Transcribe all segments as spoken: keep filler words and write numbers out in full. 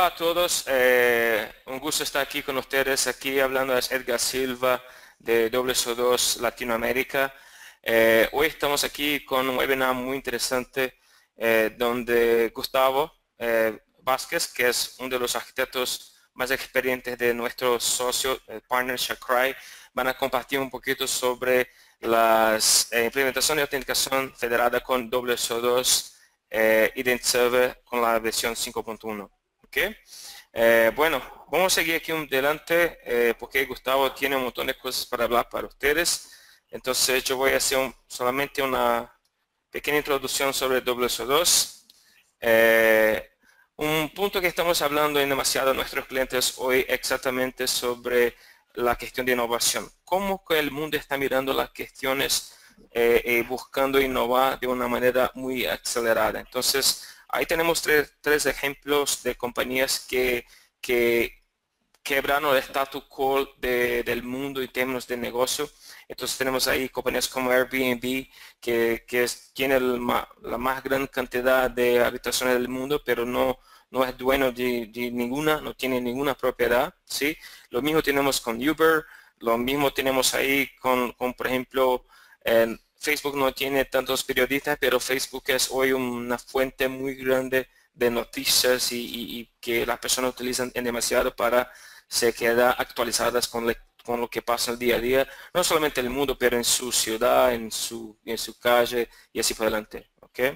a todos, eh, un gusto estar aquí con ustedes. Aquí hablando es Edgar Silva de W S O dos Latinoamérica. Eh, hoy estamos aquí con un webinar muy interesante eh, donde Gustavo eh, Vázquez, que es uno de los arquitectos más experientes de nuestro socio, el partner Chakrai, van a compartir un poquito sobre las eh, implementación de autenticación federada con W S O dos eh, Ident Server con la versión cinco punto uno. ¿Okay? Eh, bueno, vamos a seguir aquí adelante eh, porque Gustavo tiene un montón de cosas para hablar para ustedes. Entonces yo voy a hacer un, solamente una pequeña introducción sobre W S O dos. Eh, un punto que estamos hablando en demasiado a nuestros clientes hoy exactamente sobre la cuestión de innovación. Cómo que el mundo está mirando las cuestiones eh, y buscando innovar de una manera muy acelerada. Entonces, ahí tenemos tres, tres ejemplos de compañías que, que quebraron el status quo de, del mundo en términos de negocio. Entonces tenemos ahí compañías como Airbnb, que, que es, tiene el, la más gran cantidad de habitaciones del mundo, pero no, no es dueño de, de ninguna, no tiene ninguna propiedad, ¿sí? Lo mismo tenemos con Uber, lo mismo tenemos ahí con, con por ejemplo, eh, Facebook no tiene tantos periodistas, pero Facebook es hoy una fuente muy grande de noticias y, y, y que las personas utilizan en demasiado para se quedar actualizadas con, le, con lo que pasa el día a día, no solamente en el mundo, pero en su ciudad, en su, en su calle y así por adelante. ¿Okay?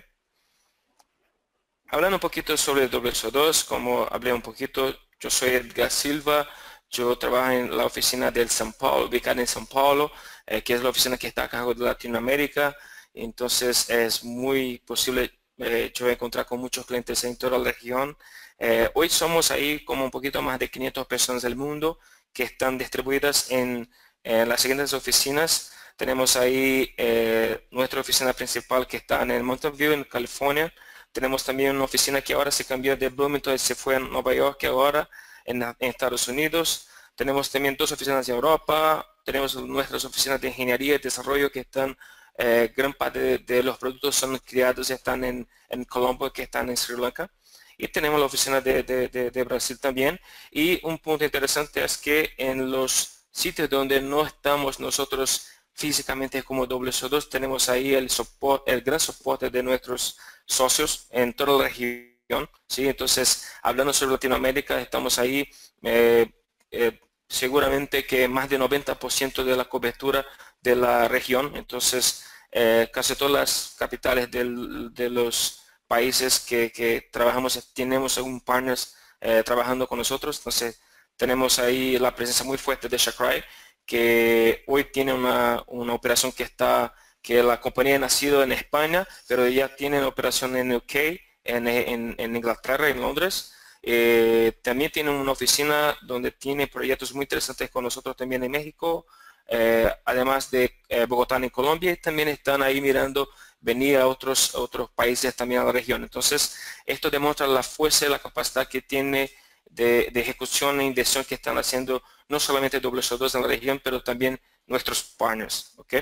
Hablando un poquito sobre W S O dos, como hablé un poquito, yo soy Edgar Silva, yo trabajo en la oficina del São Paulo, ubicada en São Paulo, eh, que es la oficina que está a cargo de Latinoamérica. Entonces es muy posible eh, yo encontrar con muchos clientes en toda la región. Eh, hoy somos ahí como un poquito más de quinientas personas del mundo que están distribuidas en, en las siguientes oficinas. Tenemos ahí eh, nuestra oficina principal que está en el Mountain View, en California. Tenemos también una oficina que ahora se cambió de Bloomington y se fue a Nueva York ahora en, en Estados Unidos. Tenemos también dos oficinas de Europa. Tenemos nuestras oficinas de ingeniería y desarrollo que están, eh, gran parte de, de los productos son creados y están en, en Colombo, que están en Sri Lanka. Y tenemos la oficina de, de, de, de Brasil también. Y un punto interesante es que en los sitios donde no estamos nosotros físicamente como W S O dos, tenemos ahí el, soporte, el gran soporte de nuestros socios en toda la región. ¿Sí? Entonces, hablando sobre Latinoamérica, estamos ahí eh, eh, seguramente que más del noventa por ciento de la cobertura de la región. Entonces, eh, casi todas las capitales del, de los países que, que trabajamos, tenemos un partners eh, trabajando con nosotros. Entonces tenemos ahí la presencia muy fuerte de Chakrai, que hoy tiene una, una operación que está, que la compañía ha nacido en España, pero ya tiene operación en U K, en, en, en Inglaterra, en Londres. Eh, también tiene una oficina donde tiene proyectos muy interesantes con nosotros también en México, eh, además de eh, Bogotá en Colombia, y también están ahí mirando venir a otros, otros países también a la región. Entonces, esto demuestra la fuerza y la capacidad que tiene de, de ejecución e inversión que están haciendo no solamente W S O dos en la región, pero también nuestros partners. ¿Okay?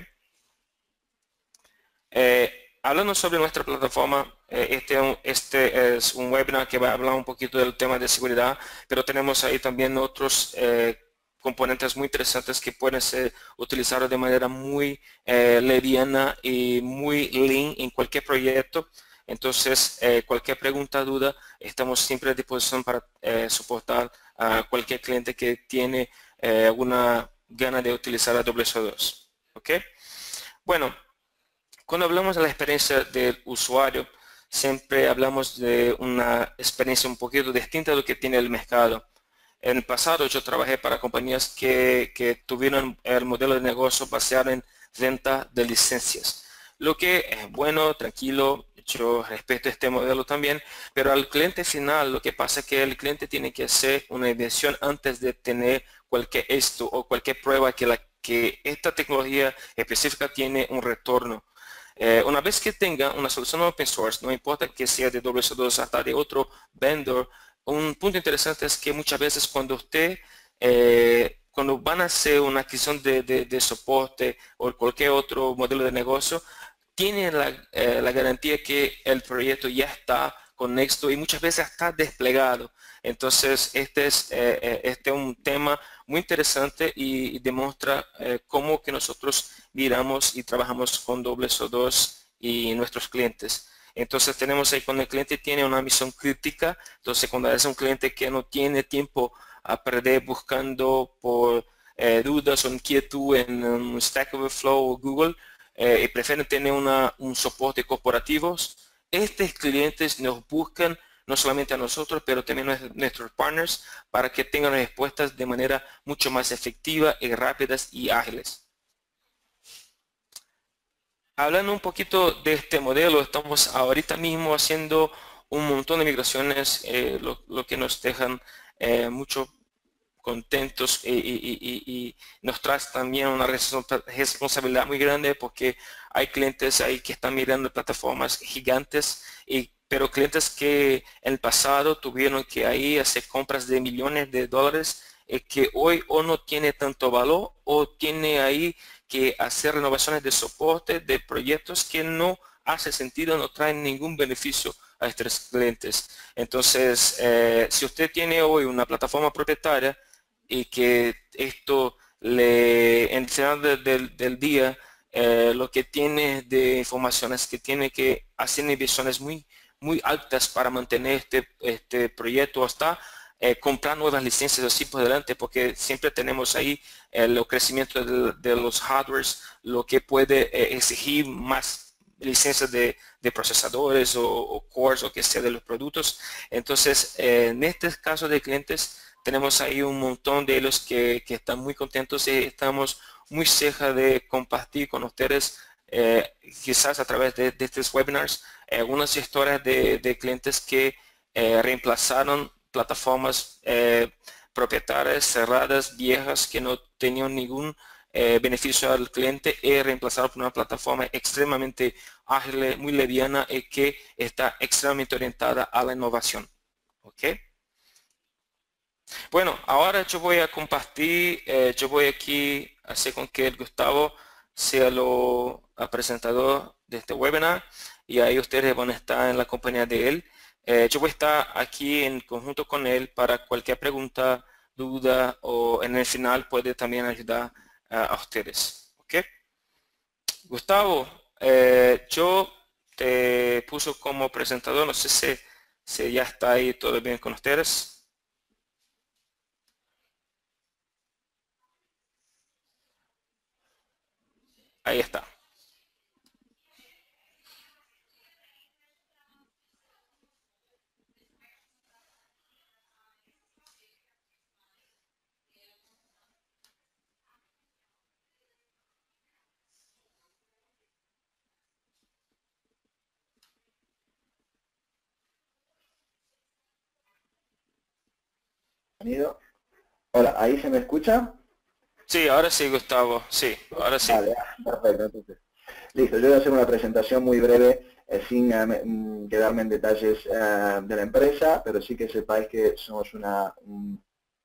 Eh, hablando sobre nuestra plataforma, eh, este, este es un webinar que va a hablar un poquito del tema de seguridad, pero tenemos ahí también otros eh, componentes muy interesantes que pueden ser utilizados de manera muy eh, liviana y muy lean en cualquier proyecto. Entonces, eh, cualquier pregunta, duda, estamos siempre a disposición para eh, soportar a cualquier cliente que tiene eh, alguna gana de utilizar a W S O dos. ¿Okay? Bueno, cuando hablamos de la experiencia del usuario, siempre hablamos de una experiencia un poquito distinta de lo que tiene el mercado. En el pasado yo trabajé para compañías que, que tuvieron el modelo de negocio basado en venta de licencias. Lo que es bueno, tranquilo, yo respeto este modelo también, pero al cliente final lo que pasa es que el cliente tiene que hacer una inversión antes de tener cualquier esto o cualquier prueba que, la, que esta tecnología específica tiene un retorno. Eh, una vez que tenga una solución open source, no importa que sea de W S O dos hasta de otro vendor, un punto interesante es que muchas veces cuando usted, eh, cuando van a hacer una adquisición de, de, de soporte o cualquier otro modelo de negocio, tiene la, eh, la garantía que el proyecto ya está con éxito y muchas veces está desplegado. Entonces, este es, eh, este es un tema muy interesante y, y demuestra eh, cómo que nosotros miramos y trabajamos con W S O dos y nuestros clientes. Entonces, tenemos ahí cuando el cliente tiene una misión crítica, entonces cuando es un cliente que no tiene tiempo a perder buscando por eh, dudas o inquietud en um, Stack Overflow o Google, eh, y prefieren tener una, un soporte corporativo, estos clientes nos buscan no solamente a nosotros, pero también a nuestros partners para que tengan respuestas de manera mucho más efectiva y rápidas y ágiles. Hablando un poquito de este modelo, estamos ahorita mismo haciendo un montón de migraciones, eh, lo, lo que nos dejan eh, mucho contentos y, y, y, y nos trae también una responsabilidad muy grande porque hay clientes ahí que están mirando plataformas gigantes, y, pero clientes que en el pasado tuvieron que ahí hacer compras de millones de dólares eh, que hoy o no tiene tanto valor o tiene ahí que hacer renovaciones de soporte de proyectos que no hace sentido, no traen ningún beneficio a estos clientes. Entonces, eh, si usted tiene hoy una plataforma propietaria y que esto le, en el final de, de, del día, eh, lo que tiene de información es que tiene que hacer inversiones muy, muy altas para mantener este, este proyecto hasta eh, comprar nuevas licencias así por delante, porque siempre tenemos ahí el crecimiento de, de los hardwares, lo que puede eh, exigir más licencias de, de procesadores o, o cores o que sea de los productos. Entonces, eh, en este caso de clientes, tenemos ahí un montón de ellos que, que están muy contentos y estamos muy cerca de compartir con ustedes, eh, quizás a través de, de estos webinars, algunas historias de, de clientes que eh, reemplazaron plataformas eh, propietarias cerradas, viejas, que no tenían ningún eh, beneficio al cliente, y reemplazaron por una plataforma extremadamente ágil, muy liviana y que está extremadamente orientada a la innovación. ¿Ok? Bueno, ahora yo voy a compartir, eh, yo voy aquí a hacer con que el Gustavo sea lo el presentador de este webinar, y ahí ustedes van a estar en la compañía de él. Eh, yo voy a estar aquí en conjunto con él para cualquier pregunta, duda, o en el final puede también ayudar uh, a ustedes. ¿Ok? Gustavo, eh, yo te puso como presentador, no sé si, si ya está ahí todo bien con ustedes. Ahí está. Hola, ¿ahí se me escucha? Sí, ahora sí, Gustavo, sí, ahora sí. Vale, perfecto. Entonces, listo, yo voy a hacer una presentación muy breve, eh, sin eh, quedarme en detalles eh, de la empresa, pero sí que sepáis que somos una, un,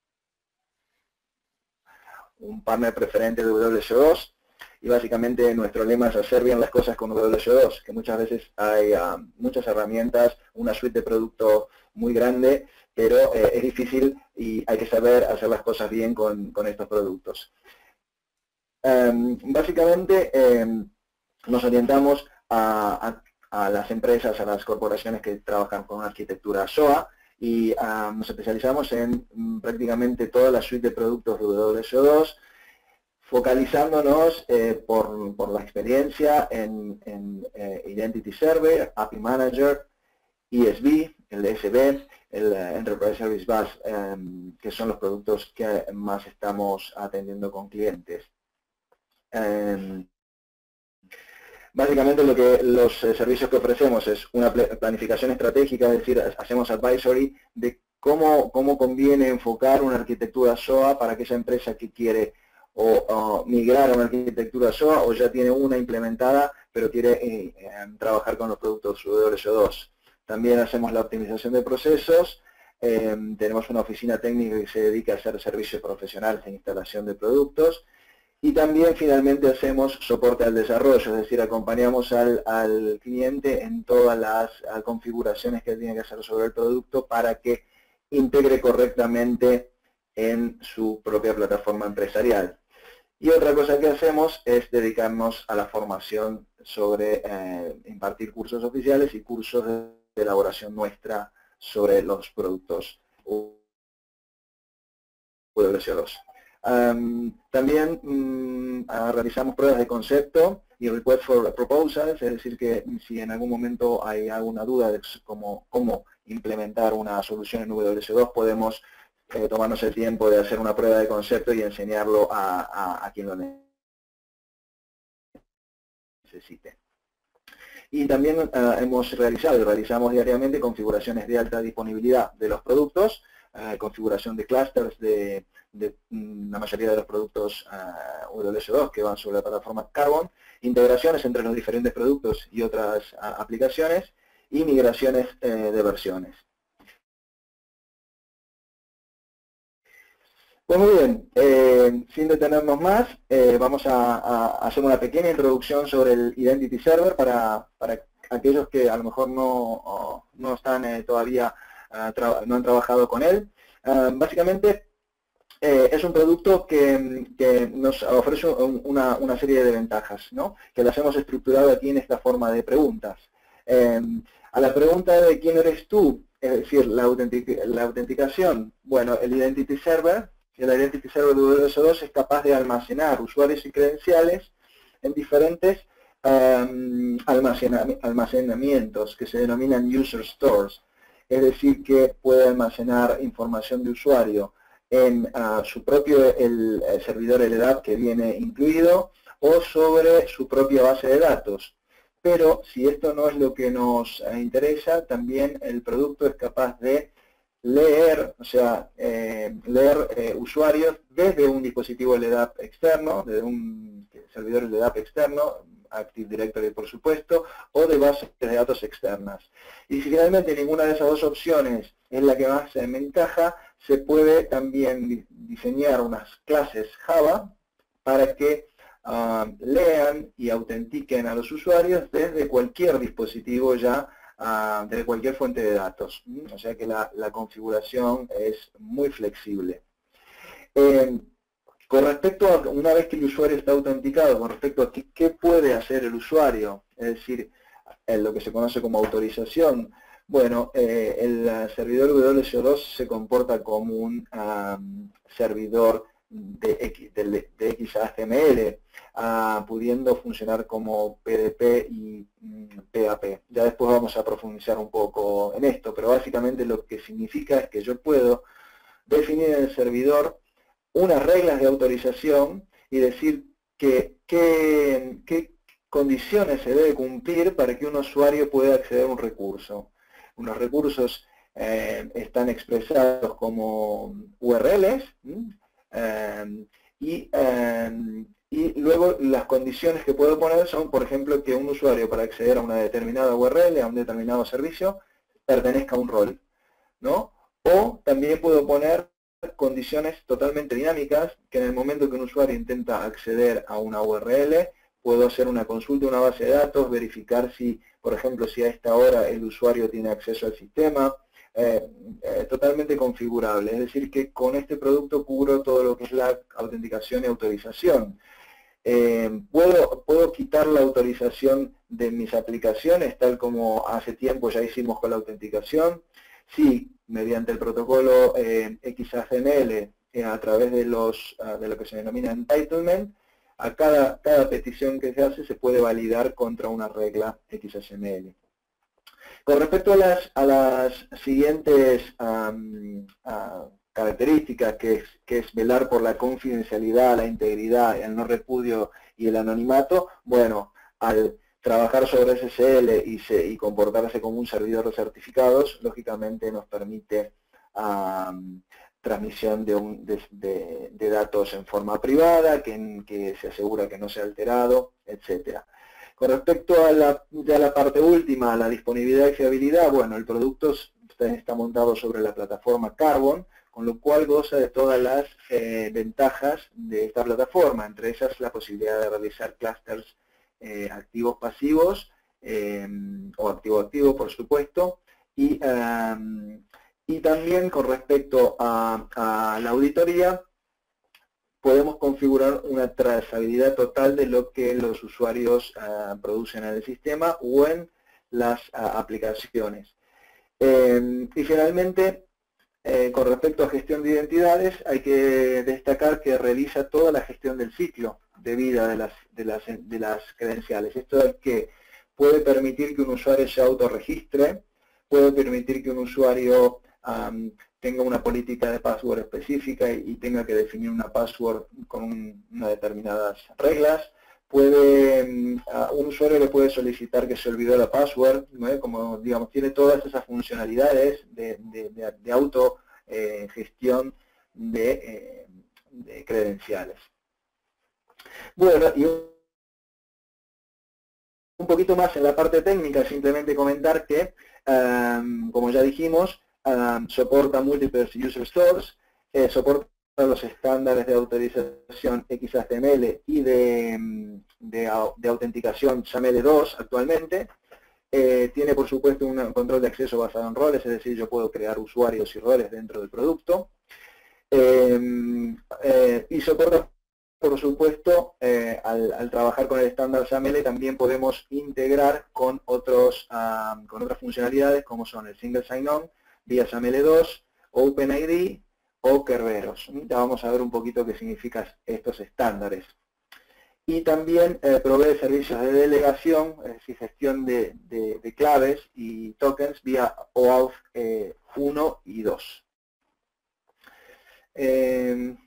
un partner preferente de W S O dos, y básicamente nuestro lema es hacer bien las cosas con W S O dos, que muchas veces hay uh, muchas herramientas, una suite de producto muy grande, pero eh, es difícil y hay que saber hacer las cosas bien con, con estos productos. Um, básicamente um, nos orientamos a, a, a las empresas, a las corporaciones que trabajan con arquitectura S O A, y um, nos especializamos en um, prácticamente toda la suite de productos de W S O dos, focalizándonos eh, por, por la experiencia en, en eh, Identity Server, A P I Manager, E S B, el D S B, el uh, Enterprise Service Bus, um, que son los productos que más estamos atendiendo con clientes. Um, básicamente lo que los eh, servicios que ofrecemos es una planificación estratégica, es decir, hacemos advisory de cómo, cómo conviene enfocar una arquitectura S O A para aquella empresa que quiere o, o migrar a una arquitectura S O A o ya tiene una implementada pero quiere eh, eh, trabajar con los productos W S O dos. También hacemos la optimización de procesos, eh, tenemos una oficina técnica que se dedica a hacer servicios profesionales en instalación de productos, y también finalmente hacemos soporte al desarrollo, es decir, acompañamos al, al cliente en todas las configuraciones que tiene que hacer sobre el producto para que integre correctamente en su propia plataforma empresarial. Y otra cosa que hacemos es dedicarnos a la formación sobre eh, impartir cursos oficiales y cursos de elaboración nuestra sobre los productos U W C dos. Um, también um, realizamos pruebas de concepto y request for proposals, es decir, que si en algún momento hay alguna duda de cómo, cómo implementar una solución en W C dos, podemos eh, tomarnos el tiempo de hacer una prueba de concepto y enseñarlo a, a, a quien lo necesite. Y también uh, hemos realizado y realizamos diariamente configuraciones de alta disponibilidad de los productos, uh, configuración de clusters de, de mm, la mayoría de los productos uh, W C dos que van sobre la plataforma Carbon, integraciones entre los diferentes productos y otras uh, aplicaciones, y migraciones eh, de versiones. Pues muy bien, eh, sin detenernos más, eh, vamos a, a hacer una pequeña introducción sobre el Identity Server para, para aquellos que a lo mejor no, no están eh, todavía, uh, no han trabajado con él. Uh, básicamente eh, es un producto que, que nos ofrece un, una, una serie de ventajas, ¿no? Que las hemos estructurado aquí en esta forma de preguntas. Eh, a la pregunta de quién eres tú, es decir, la, autentic la autenticación, bueno, el Identity Server, el Identity Server de W C dos es capaz de almacenar usuarios y credenciales en diferentes um, almacenamientos que se denominan User Stores. Es decir, que puede almacenar información de usuario en uh, su propio el, el servidor L D A P que viene incluido o sobre su propia base de datos. Pero si esto no es lo que nos uh, interesa, también el producto es capaz de leer, o sea, eh, leer eh, usuarios desde un dispositivo L D A P externo, desde un servidor L D A P externo, Active Directory por supuesto, o de bases de datos externas. Y si finalmente ninguna de esas dos opciones es la que más eh, me encaja, se puede también diseñar unas clases Java para que uh, lean y autentiquen a los usuarios desde cualquier dispositivo ya, Uh, de cualquier fuente de datos. O sea que la, la configuración es muy flexible. Eh, con respecto a, una vez que el usuario está autenticado, con respecto a qué, qué puede hacer el usuario, es decir, en lo que se conoce como autorización, bueno, eh, el servidor W C dos se comporta como un um, servidor de, X, de, de X H T M L, uh, pudiendo funcionar como P D P y mm, P H P. Ya después vamos a profundizar un poco en esto, pero básicamente lo que significa es que yo puedo definir en el servidor unas reglas de autorización y decir que qué condiciones se debe cumplir para que un usuario pueda acceder a un recurso. Unos recursos eh, están expresados como U R Ls, ¿m? Um, y, um, y luego las condiciones que puedo poner son, por ejemplo, que un usuario para acceder a una determinada U R L, a un determinado servicio, pertenezca a un rol, ¿no? O también puedo poner condiciones totalmente dinámicas, que en el momento que un usuario intenta acceder a una U R L, puedo hacer una consulta a una base de datos, verificar si, por ejemplo, si a esta hora el usuario tiene acceso al sistema, Eh, eh, totalmente configurable, es decir que con este producto cubro todo lo que es la autenticación y autorización. Eh, ¿puedo, ¿Puedo quitar la autorización de mis aplicaciones tal como hace tiempo ya hicimos con la autenticación? Sí, mediante el protocolo eh, X H T M L eh, a través de, los, uh, de lo que se denomina entitlement, a cada, cada petición que se hace se puede validar contra una regla X H T M L. Con respecto a las, a las siguientes um, uh, características, que es, que es velar por la confidencialidad, la integridad, el no repudio y el anonimato, bueno, al trabajar sobre S S L y, se, y comportarse como un servidor de certificados, lógicamente nos permite um, transmisión de, un, de, de, de datos en forma privada, que, que se asegura que no sea alterado, etcétera. Con respecto a la, ya la parte última, la disponibilidad y fiabilidad, bueno, el producto está montado sobre la plataforma Carbon, con lo cual goza de todas las eh, ventajas de esta plataforma, entre ellas la posibilidad de realizar clusters eh, activos-pasivos, eh, o activo-activo, por supuesto, y, um, Y también con respecto a, a la auditoría, podemos configurar una trazabilidad total de lo que los usuarios uh, producen en el sistema o en las uh, aplicaciones. Eh, y finalmente, eh, con respecto a gestión de identidades, hay que destacar que revisa toda la gestión del ciclo de vida de las, de las, de las credenciales. Esto es que puede permitir que un usuario se autorregistre, puede permitir que un usuario um, tenga una política de password específica y, y tenga que definir una password con un, unas determinadas reglas. Puede, um, a un usuario le puede solicitar que se olvidó la password, ¿no? Como digamos, tiene todas esas funcionalidades de, de, de, de auto eh, gestión de, eh, de credenciales. Bueno, y un poquito más en la parte técnica, simplemente comentar que, um, como ya dijimos, um, soporta múltiples user stores, eh, soporta los estándares de autorización X H T M L y de, de, de autenticación X A M L dos actualmente. Eh, tiene, por supuesto, un control de acceso basado en roles, es decir, yo puedo crear usuarios y roles dentro del producto. Eh, eh, y soporta, por supuesto, eh, al, al trabajar con el estándar X A M L también podemos integrar con, otros, um, con otras funcionalidades como son el Single Sign-On, vía X A M L dos, OpenID o Kerberos. Ya vamos a ver un poquito qué significan estos estándares. Y también eh, provee servicios de delegación, es decir, gestión de, de, de claves y tokens vía OAuth eh, uno y dos. Eh,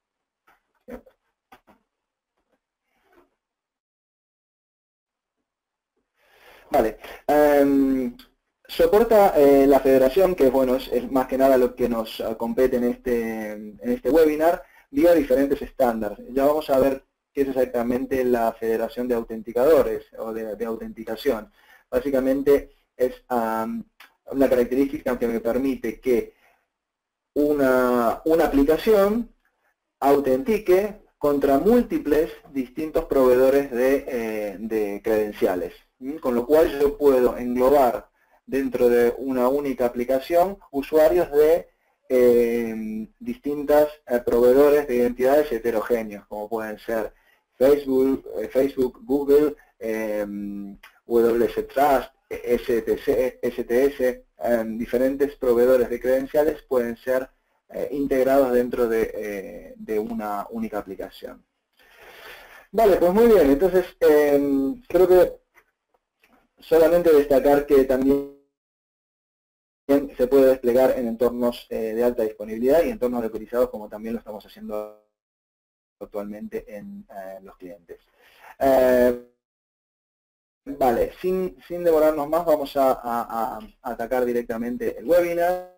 Vale, um, soporta eh, la federación, que bueno, es, es más que nada lo que nos uh, compete en este, en este webinar, vía diferentes estándares. Ya vamos a ver qué es exactamente la federación de autenticadores o de, de autenticación. Básicamente es um, una característica que me permite que una, una aplicación autentique contra múltiples distintos proveedores de, eh, de credenciales. Con lo cual yo puedo englobar dentro de una única aplicación usuarios de eh, distintas eh, proveedores de identidades heterogéneos, como pueden ser Facebook, eh, Facebook Google, eh, W S Trust, S T C, S T S, eh, diferentes proveedores de credenciales pueden ser eh, integrados dentro de, eh, de una única aplicación. Vale, pues muy bien, entonces eh, creo que solamente destacar que también se puede desplegar en entornos eh, de alta disponibilidad y entornos localizados, como también lo estamos haciendo actualmente en eh, los clientes. Eh, vale, sin, sin demorarnos más, vamos a, a, a atacar directamente el webinar.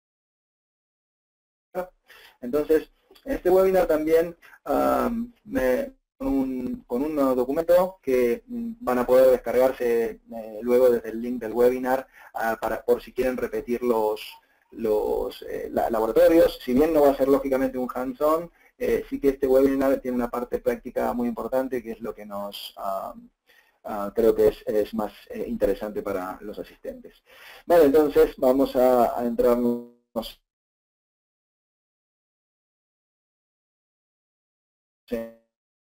Entonces, en este webinar también um, me... Con un, con un documento que van a poder descargarse eh, luego desde el link del webinar uh, para, por si quieren repetir los, los eh, la, laboratorios. Si bien no va a ser lógicamente un hands-on, eh, sí que este webinar tiene una parte práctica muy importante que es lo que nos uh, uh, creo que es, es más eh, interesante para los asistentes. Vale, entonces vamos a, a entrarnos en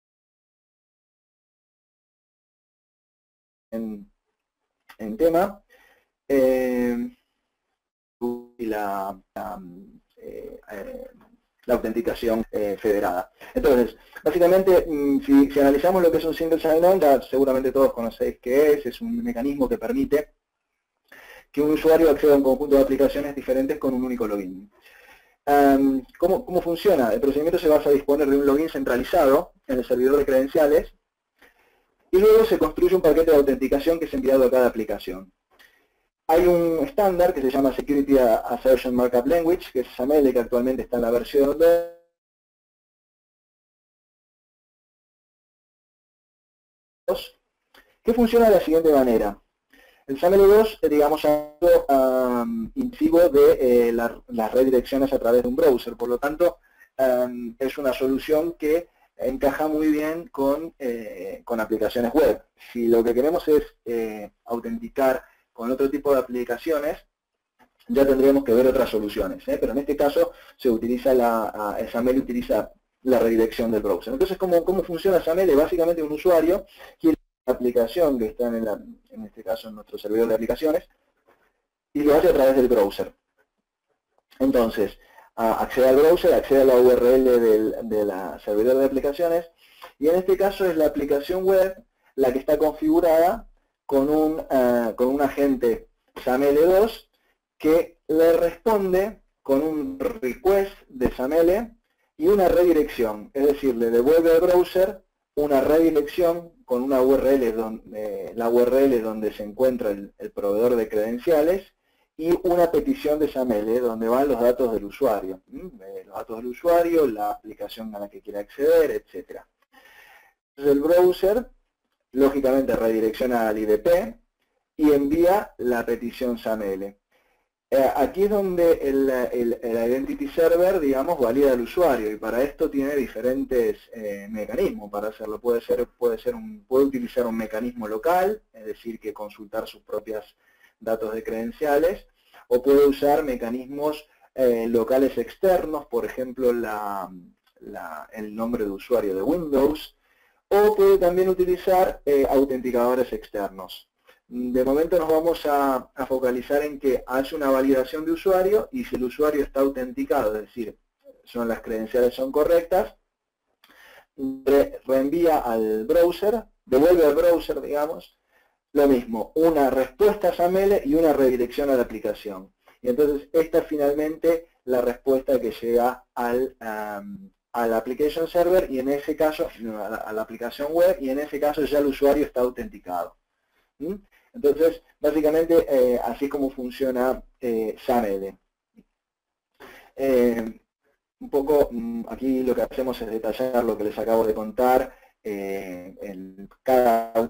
En, en tema eh, y la, la, eh, eh, la autenticación eh, federada. Entonces, básicamente, si, si analizamos lo que es un single sign-on, ya seguramente todos conocéis qué es, es un mecanismo que permite que un usuario acceda a un conjunto de aplicaciones diferentes con un único login. Um, ¿cómo, ¿Cómo funciona? El procedimiento se basa a disponer de un login centralizado en el servidor de credenciales y luego se construye un paquete de autenticación que es enviado a cada aplicación. Hay un estándar que se llama Security Assertion Markup Language, que es X A M L, que actualmente está en la versión dos, que funciona de la siguiente manera. El X A M L dos, digamos, es um, inclusivo de eh, la, las redirecciones a través de un browser, por lo tanto, um, es una solución que encaja muy bien con, eh, con aplicaciones web. Si lo que queremos es eh, autenticar con otro tipo de aplicaciones, ya tendríamos que ver otras soluciones, ¿eh? Pero en este caso se utiliza la, SAML utiliza la redirección del browser. Entonces, ¿cómo, cómo funciona SAML? Básicamente un usuario quiere una aplicación que está en, la, en este caso en nuestro servidor de aplicaciones y lo hace a través del browser. Entonces, accede al browser, accede a la U R L del de la servidor de aplicaciones y en este caso es la aplicación web la que está configurada con un, uh, con un agente SAML dos que le responde con un request de SAML y una redirección, es decir, le devuelve al browser una redirección con una U R L donde, la U R L donde se encuentra el, el proveedor de credenciales y una petición de SAML donde van los datos del usuario, los datos del usuario, la aplicación a la que quiere acceder, etcétera. Entonces el browser lógicamente redirecciona al I D P y envía la petición SAML. Eh, aquí es donde el, el, el Identity Server, digamos, valida al usuario y para esto tiene diferentes eh, mecanismos para hacerlo. Puede ser, puede ser un, puede utilizar un mecanismo local, es decir, que consultar sus propios datos de credenciales, o puede usar mecanismos eh, locales externos, por ejemplo, la, la, el nombre de usuario de Windows, o puede también utilizar eh, autenticadores externos. De momento nos vamos a, a focalizar en que hace una validación de usuario y si el usuario está autenticado, es decir, son las credenciales son correctas, re, reenvía al browser, devuelve al browser, digamos, lo mismo, una respuesta SAML y una redirección a la aplicación. Y entonces esta es finalmente la respuesta que llega al, um, al application server y en ese caso, a la, a la aplicación web y en ese caso ya el usuario está autenticado. ¿Mm? Entonces, básicamente, eh, así es como funciona eh, SAML. Eh, un poco, aquí lo que hacemos es detallar lo que les acabo de contar eh, en cada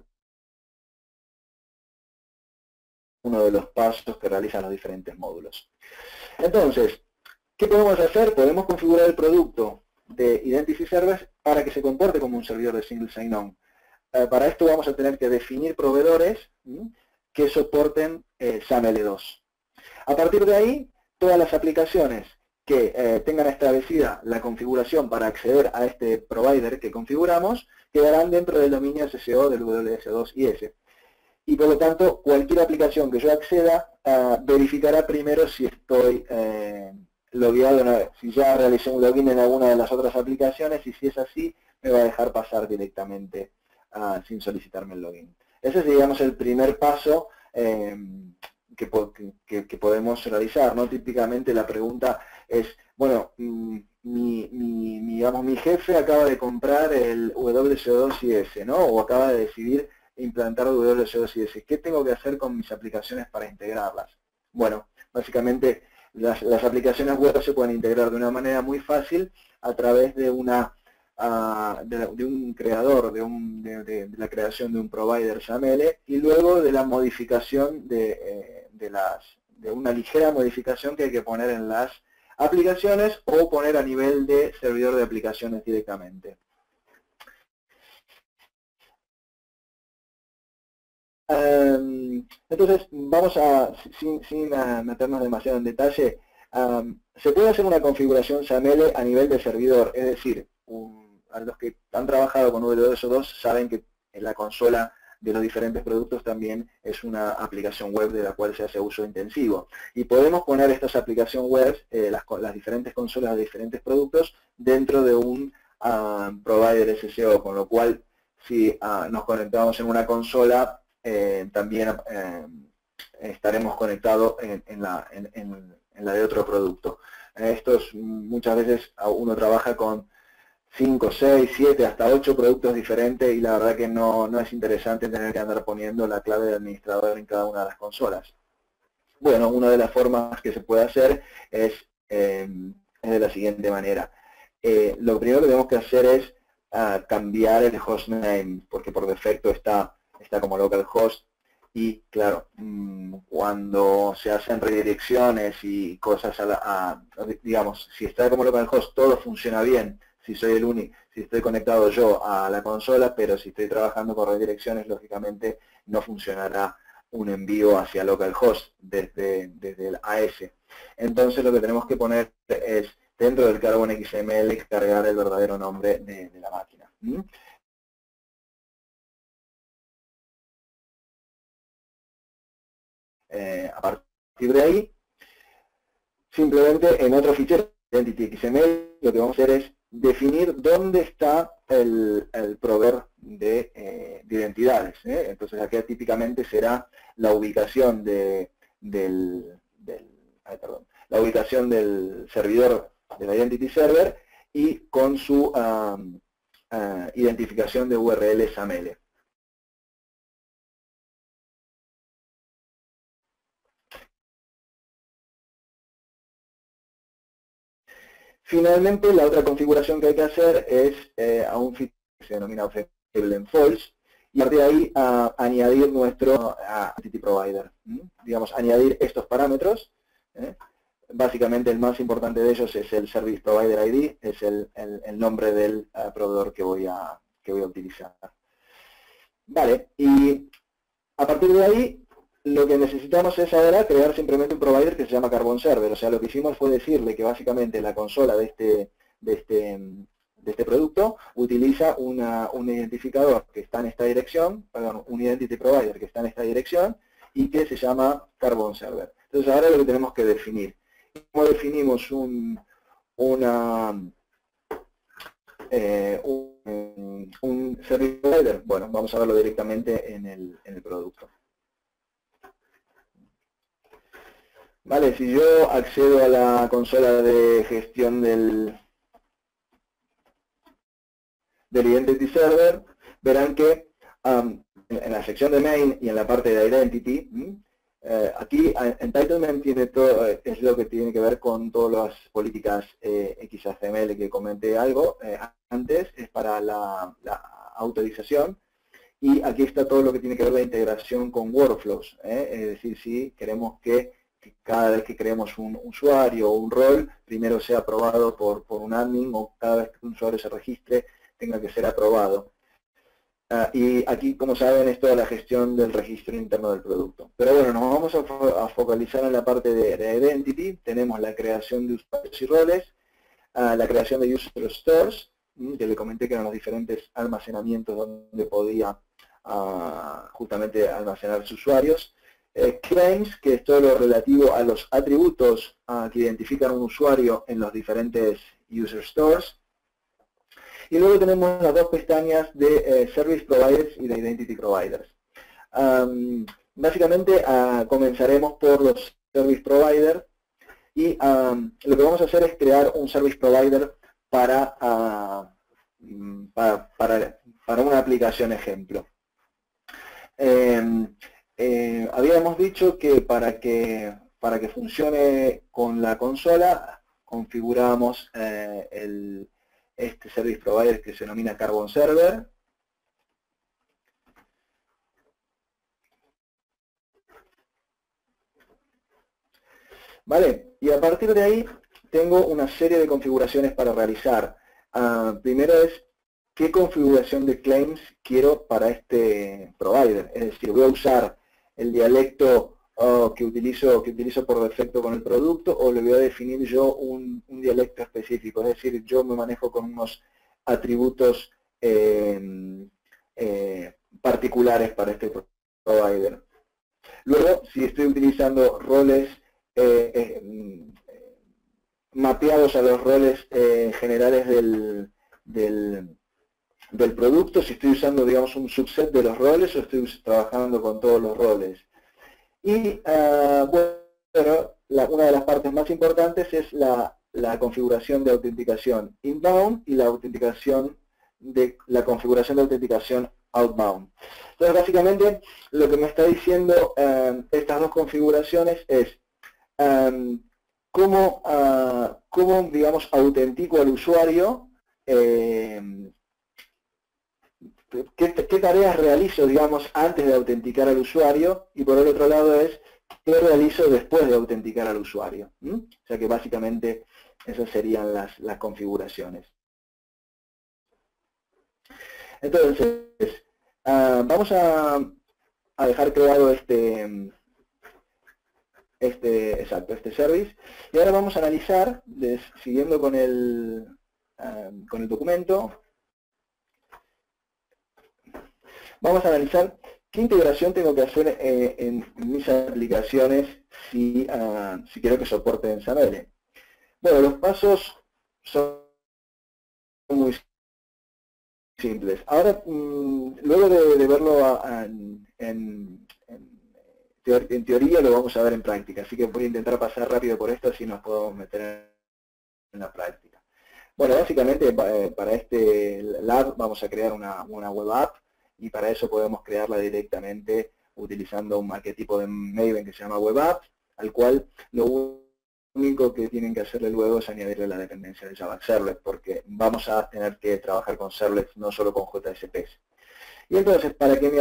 uno de los pasos que realizan los diferentes módulos. Entonces, ¿qué podemos hacer? Podemos configurar el producto de Identity Service para que se comporte como un servidor de Single Sign-On. Para esto vamos a tener que definir proveedores ¿sí? que soporten eh, SAML dos. A partir de ahí, todas las aplicaciones que eh, tengan establecida la configuración para acceder a este provider que configuramos, quedarán dentro del dominio S S O del W S dos I S. Y por lo tanto, cualquier aplicación que yo acceda, uh, verificará primero si estoy eh, logueado, una vez. Si ya realicé un login en alguna de las otras aplicaciones, y si es así, me va a dejar pasar directamente Uh, sin solicitarme el login. Ese es, digamos, el primer paso eh, que, que, que podemos realizar, ¿no? Típicamente la pregunta es, bueno, mi, mi, mi, digamos, mi jefe acaba de comprar el W S dos I S, ¿no? O acaba de decidir implantar W S dos I S. ¿Qué tengo que hacer con mis aplicaciones para integrarlas? Bueno, básicamente las, las aplicaciones web se pueden integrar de una manera muy fácil a través de una Uh, de, de un creador, de, un, de, de, de la creación de un provider SAML y luego de la modificación de, eh, de, las, de una ligera modificación que hay que poner en las aplicaciones o poner a nivel de servidor de aplicaciones directamente. Um, entonces, vamos a, sin, sin uh, meternos demasiado en detalle, um, se puede hacer una configuración SAML a nivel de servidor, es decir, un a los que han trabajado con W S dos saben que en la consola de los diferentes productos también es una aplicación web de la cual se hace uso intensivo. Y podemos poner estas aplicaciones web, eh, las, las diferentes consolas de diferentes productos, dentro de un uh, provider S S O, con lo cual si uh, nos conectamos en una consola, eh, también eh, estaremos conectados en, en, la, en, en, en la de otro producto. Esto es, muchas veces uno trabaja con cinco, seis, siete, hasta ocho productos diferentes y la verdad que no, no es interesante tener que andar poniendo la clave de administrador en cada una de las consolas. Bueno, una de las formas que se puede hacer es, eh, es de la siguiente manera. Eh, lo primero que tenemos que hacer es uh, cambiar el hostname, porque por defecto está, está como localhost y claro, mmm, cuando se hacen redirecciones y cosas, a la, a, digamos, si está como localhost todo funciona bien, si soy el único, si estoy conectado yo a la consola, pero si estoy trabajando con redirecciones, lógicamente no funcionará un envío hacia localhost desde, desde el A S. Entonces lo que tenemos que poner es, dentro del Carbon X M L, cargar el verdadero nombre de, de la máquina. ¿Mm? Eh, a partir de ahí, simplemente en otro fichero, Identity X M L, lo que vamos a hacer es definir dónde está el, el proveedor de, eh, de identidades. ¿eh? Entonces aquí típicamente será la ubicación de, del, del ay, perdón, la ubicación del servidor de la Identity Server y con su um, uh, identificación de U R L S A M L. Finalmente, la otra configuración que hay que hacer es eh, a un fichero que se denomina objectable en false, y a partir de ahí a, añadir nuestro a, Entity Provider. ¿Mm? Digamos, añadir estos parámetros. ¿eh? Básicamente el más importante de ellos es el Service Provider I D, es el, el, el nombre del uh, proveedor que voy, a, que voy a utilizar. Vale, y a partir de ahí, lo que necesitamos es ahora crear simplemente un provider que se llama Carbon Server. O sea, lo que hicimos fue decirle que básicamente la consola de este, de este, de este producto utiliza una, un identificador que está en esta dirección, perdón, un Identity Provider que está en esta dirección y que se llama Carbon Server. Entonces ahora lo que tenemos que definir. ¿Cómo definimos un, una, eh, un, un Service Provider? Bueno, vamos a verlo directamente en el, en el producto. Vale, si yo accedo a la consola de gestión del, del Identity Server, verán que um, en la sección de Main y en la parte de Identity, eh, aquí Entitlement tiene todo, es lo que tiene que ver con todas las políticas eh, X H M L que comenté algo eh, antes, es para la, la autorización. Y aquí está todo lo que tiene que ver la integración con workflows, ¿eh? Es decir, si queremos que cada vez que creemos un usuario o un rol, primero sea aprobado por, por un admin, o cada vez que un usuario se registre, tenga que ser aprobado. Uh, y aquí, como saben, es toda la gestión del registro interno del producto. Pero bueno, nos vamos a, fo a focalizar en la parte de, de Identity. Tenemos la creación de usuarios y roles, uh, la creación de User Stores, que le comenté que eran los diferentes almacenamientos donde podía uh, justamente almacenar sus usuarios. Eh, claims, que es todo lo relativo a los atributos uh, que identifican un usuario en los diferentes user stores. Y luego tenemos las dos pestañas de eh, Service Providers y de Identity Providers. Um, básicamente uh, comenzaremos por los Service Providers y um, lo que vamos a hacer es crear un Service Provider para, uh, para, para, para una aplicación ejemplo. Eh, Eh, habíamos dicho que para que para que funcione con la consola configuramos eh, el, este service provider que se denomina Carbon Server. Vale, y a partir de ahí tengo una serie de configuraciones para realizar. Uh, primero es qué configuración de claims quiero para este provider. Es decir, voy a usar el dialecto uh, que, utilizo, que utilizo por defecto con el producto, o le voy a definir yo un, un dialecto específico. Es decir, yo me manejo con unos atributos eh, eh, particulares para este provider. Luego, si estoy utilizando roles eh, eh, mapeados a los roles eh, generales del, del del producto, si estoy usando, digamos, un subset de los roles o estoy trabajando con todos los roles. Y, uh, bueno, la, una de las partes más importantes es la, la configuración de autenticación inbound y la autenticación de la configuración de autenticación outbound. Entonces, básicamente, lo que me está diciendo uh, estas dos configuraciones es um, cómo, uh, cómo, digamos, autentico al usuario, eh, ¿Qué, ¿Qué tareas realizo, digamos, antes de autenticar al usuario? Y por el otro lado es, ¿qué realizo después de autenticar al usuario? ¿Mm? O sea que básicamente esas serían las, las configuraciones. Entonces, uh, vamos a, a dejar creado este, este, exacto, este service. Y ahora vamos a analizar, des, siguiendo con el, uh, con el documento, vamos a analizar qué integración tengo que hacer eh, en mis aplicaciones si, uh, si quiero que soporten SAML. Bueno, los pasos son muy simples. Ahora, mmm, luego de, de verlo a, a, en, en, en teoría, lo vamos a ver en práctica. Así que voy a intentar pasar rápido por esto, así nos podemos meter en la práctica. Bueno, básicamente para este lab vamos a crear una, una web app, y para eso podemos crearla directamente utilizando un arquetipo de Maven que se llama web app, al cual lo único que tienen que hacerle luego es añadirle la dependencia de Java Servlet, porque vamos a tener que trabajar con servlets, no solo con J S P S. Y entonces, para que mi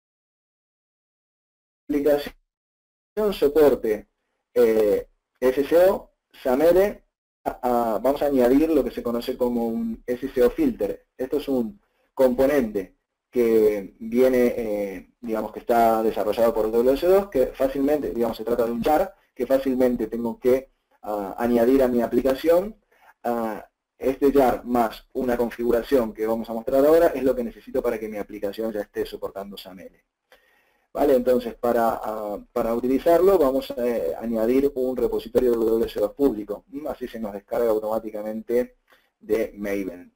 aplicación soporte eh, S S O, SAML, a, a, vamos a añadir lo que se conoce como un S S O filter. Esto es un componente que viene, eh, digamos que está desarrollado por W S dos, que fácilmente, digamos, se trata de un jar, que fácilmente tengo que uh, añadir a mi aplicación. Uh, este jar más una configuración que vamos a mostrar ahora es lo que necesito para que mi aplicación ya esté soportando SAML. Vale, entonces para, uh, para utilizarlo vamos a eh, añadir un repositorio de W S dos público, así se nos descarga automáticamente de Maven.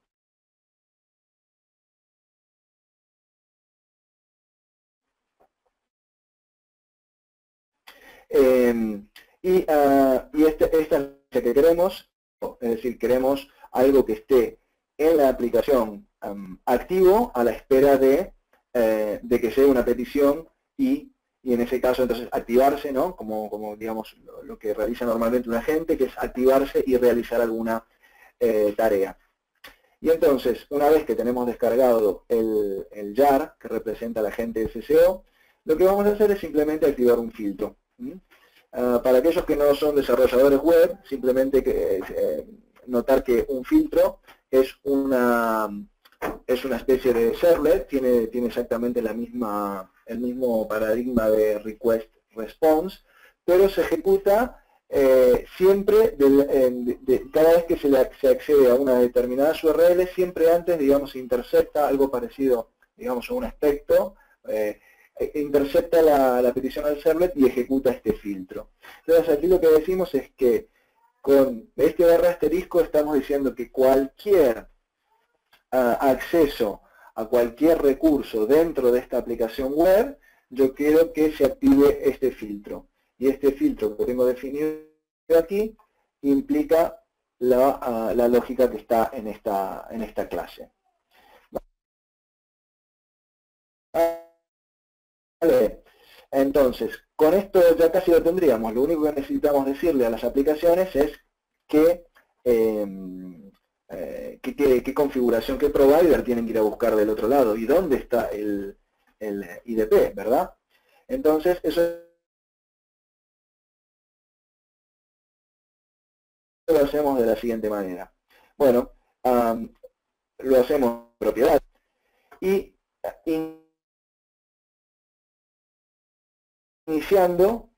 Eh, y uh, y este, esta es la que queremos, es decir, queremos algo que esté en la aplicación um, activo a la espera de, eh, de que sea una petición y, y en ese caso entonces activarse, ¿no? Como, como digamos lo, lo que realiza normalmente un agente, que es activarse y realizar alguna eh, tarea. Y entonces, una vez que tenemos descargado el, el jar, que representa el agente S S O, lo que vamos a hacer es simplemente activar un filtro. ¿Mm? Uh, para aquellos que no son desarrolladores web, simplemente que, eh, notar que un filtro es una, es una especie de servlet, tiene, tiene exactamente la misma, el mismo paradigma de request response, pero se ejecuta eh, siempre, de, de, de, cada vez que se, le, se accede a una determinada U R L, siempre antes, digamos, intercepta algo parecido, digamos, a un aspecto, eh, intercepta la, la petición al servlet y ejecuta este filtro. Entonces aquí lo que decimos es que con este barra asterisco estamos diciendo que cualquier uh, acceso a cualquier recurso dentro de esta aplicación web, yo quiero que se active este filtro. Y este filtro que tengo definido aquí implica la, uh, la lógica que está en esta, en esta clase. Vale. Entonces, con esto ya casi lo tendríamos. Lo único que necesitamos decirle a las aplicaciones es que, eh, eh, que, que, qué configuración, qué provider tienen que ir a buscar del otro lado y dónde está el, el I D P, ¿verdad? Entonces, eso lo hacemos de la siguiente manera. Bueno, um, lo hacemos en propiedad y iniciando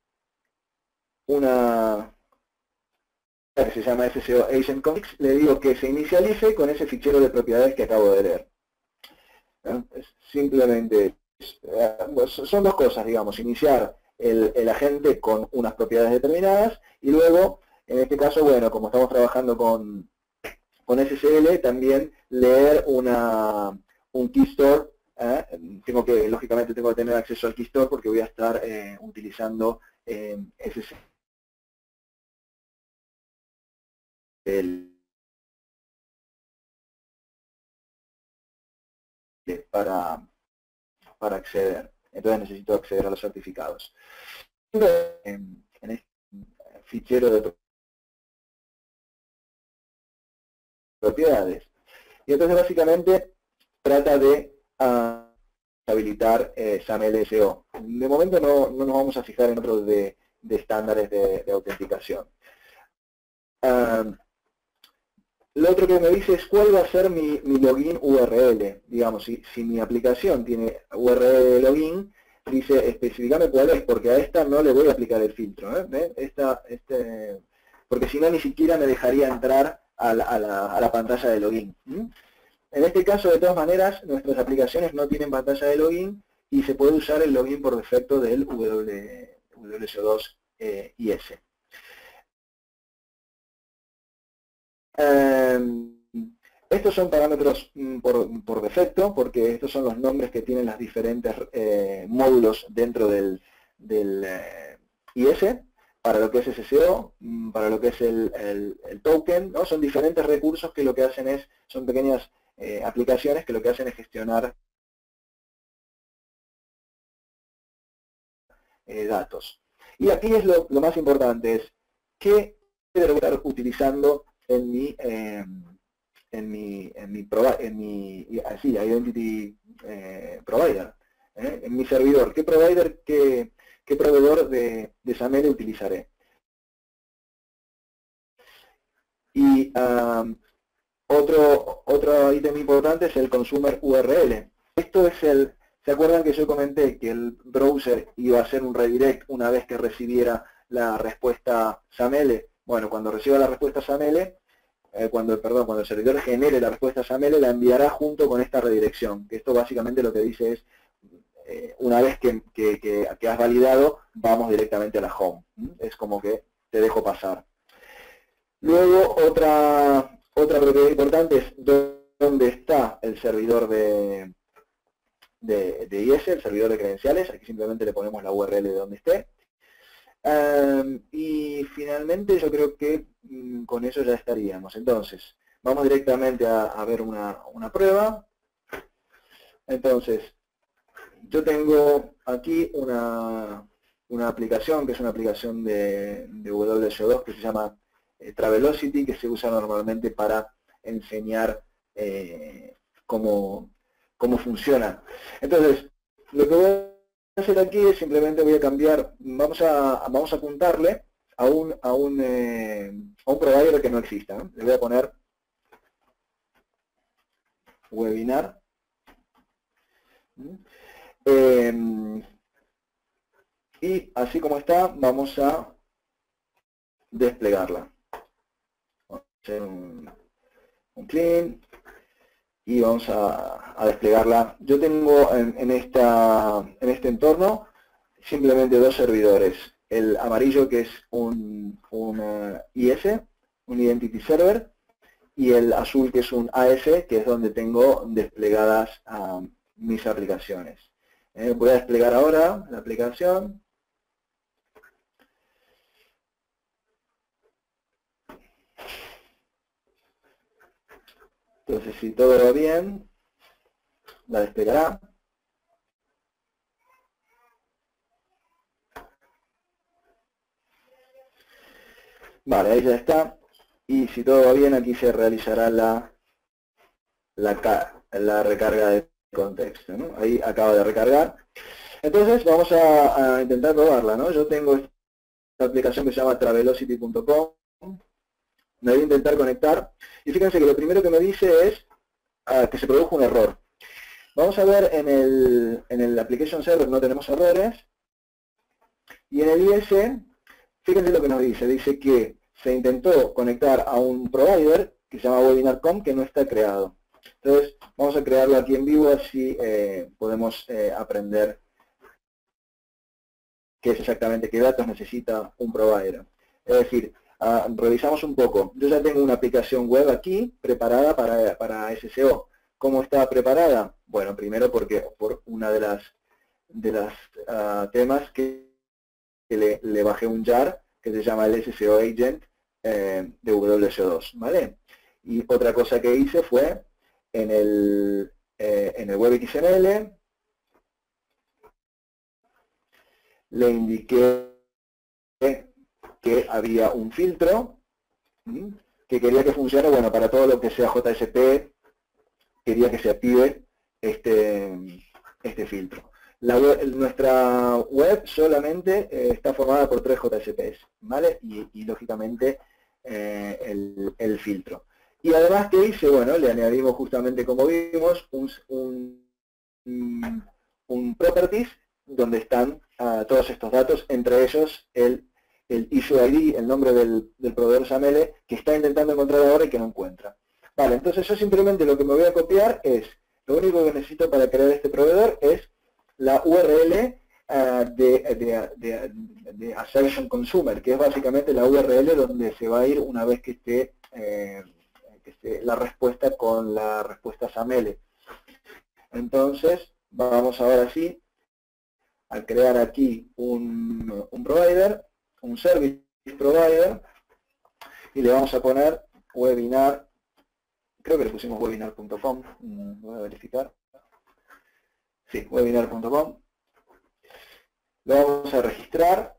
una que se llama S S O Agent Configs, le digo que se inicialice con ese fichero de propiedades que acabo de leer. ¿Eh? Simplemente son dos cosas, digamos, iniciar el, el agente con unas propiedades determinadas y luego, en este caso, bueno, como estamos trabajando con, con S S L, también leer una, un key store. ¿eh? Tengo que, lógicamente, tengo que tener acceso al key store porque voy a estar eh, utilizando eh, S S L para, para acceder. Entonces necesito acceder a los certificados. En, en este fichero de propiedades. Y entonces básicamente trata de uh, habilitar eh, SAML S O. De momento no, no nos vamos a fijar en otros de, de estándares de, de autenticación. Uh, Lo otro que me dice es cuál va a ser mi, mi login U R L. Digamos, si, si mi aplicación tiene U R L de login, dice, especificame cuál es, porque a esta no le voy a aplicar el filtro. ¿eh? ¿Ven? Esta, este, porque si no, ni siquiera me dejaría entrar a la, a la, a la pantalla de login. ¿Mm? En este caso, de todas maneras, nuestras aplicaciones no tienen pantalla de login y se puede usar el login por defecto del W S O dos eh, I S. Eh, estos son parámetros por, por defecto, porque estos son los nombres que tienen los diferentes eh, módulos dentro del, del eh, I S, para lo que es S S O, para lo que es el, el, el token, ¿no? Son diferentes recursos que lo que hacen es, son pequeñas eh, aplicaciones que lo que hacen es gestionar eh, datos. Y aquí es lo, lo más importante, es qué debo estar utilizando en mi, eh, en mi, en mi, en mi así, Identity eh, Provider, ¿eh? En mi servidor, qué provider, qué, qué proveedor de, de SAML utilizaré. Y um, otro, otro ítem importante es el Consumer U R L. Esto es el, ¿se acuerdan que yo comenté que el browser iba a hacer un redirect una vez que recibiera la respuesta SAML? Bueno, cuando reciba la respuesta SAML, eh, cuando, perdón, cuando el servidor genere la respuesta SAML, la enviará junto con esta redirección. Que esto básicamente lo que dice es, eh, una vez que, que, que, que has validado, vamos directamente a la home. ¿Mm? Es como que te dejo pasar. Luego, otra, otra propiedad importante es dónde está el servidor de, de, de I S, el servidor de credenciales. Aquí simplemente le ponemos la U R L de donde esté. Um, y finalmente yo creo que um, con eso ya estaríamos. Entonces, vamos directamente a, a ver una, una prueba. Entonces, yo tengo aquí una, una aplicación, que es una aplicación de, de W S O dos que se llama eh, Travelocity, que se usa normalmente para enseñar eh, cómo, cómo funciona. Entonces, lo que voy a hacer aquí es simplemente voy a cambiar, vamos a, vamos a apuntarle a un, a un, eh, a un provider que no exista, ¿no? Le voy a poner webinar. Eh, y así como está, vamos a desplegarla. Vamos a hacer un, un clean y vamos a, a desplegarla. Yo tengo en, en, esta, en este entorno simplemente dos servidores. El amarillo, que es un, un uh, I S, un Identity Server, y el azul, que es un A S, que es donde tengo desplegadas uh, mis aplicaciones. Eh, voy a desplegar ahora la aplicación. Entonces, si todo va bien, la desplegará. Vale, ahí ya está. Y si todo va bien, aquí se realizará la, la, la recarga de contexto, ¿no? Ahí acaba de recargar. Entonces, vamos a, a intentar probarla, ¿no? Yo tengo esta aplicación que se llama travelocity punto com. Me voy a intentar conectar. Y fíjense que lo primero que me dice es uh, que se produjo un error. Vamos a ver en el, en el Application Server no tenemos errores. Y en el I S, fíjense lo que nos dice. Dice que se intentó conectar a un provider que se llama webinar punto com que no está creado. Entonces, vamos a crearlo aquí en vivo, así eh, podemos eh, aprender qué es exactamente, qué datos necesita un provider. Es decir, uh, revisamos un poco. Yo ya tengo una aplicación web aquí preparada para, para S S O. ¿Cómo está preparada? Bueno, primero porque por una de las de las uh, temas que, que le, le bajé un jar que se llama el S S O Agent eh, de W S O dos, ¿vale? Y otra cosa que hice fue en el, eh, en el web X M L le indiqué que había un filtro ¿sí? que quería que funcione, bueno, para todo lo que sea J S P, quería que se active este, este filtro. La web, nuestra web solamente eh, está formada por tres J S Ps, ¿vale? Y, y lógicamente eh, el, el filtro. Y además, ¿qué hice? Bueno, le añadimos justamente, como vimos, un, un, un properties donde están uh, todos estos datos, entre ellos el, el issue I D, el nombre del, del proveedor SAML, que está intentando encontrar ahora y que no encuentra. Vale, entonces yo simplemente lo que me voy a copiar es, lo único que necesito para crear este proveedor es la U R L uh, de, de, de, de Assertion Consumer, que es básicamente la U R L donde se va a ir una vez que esté, eh, que esté la respuesta con la respuesta SAML. Entonces, vamos ahora sí a crear aquí un, un provider, un service provider, y le vamos a poner webinar, creo que le pusimos webinar punto com, voy a verificar. Sí, webinar punto com. Lo vamos a registrar.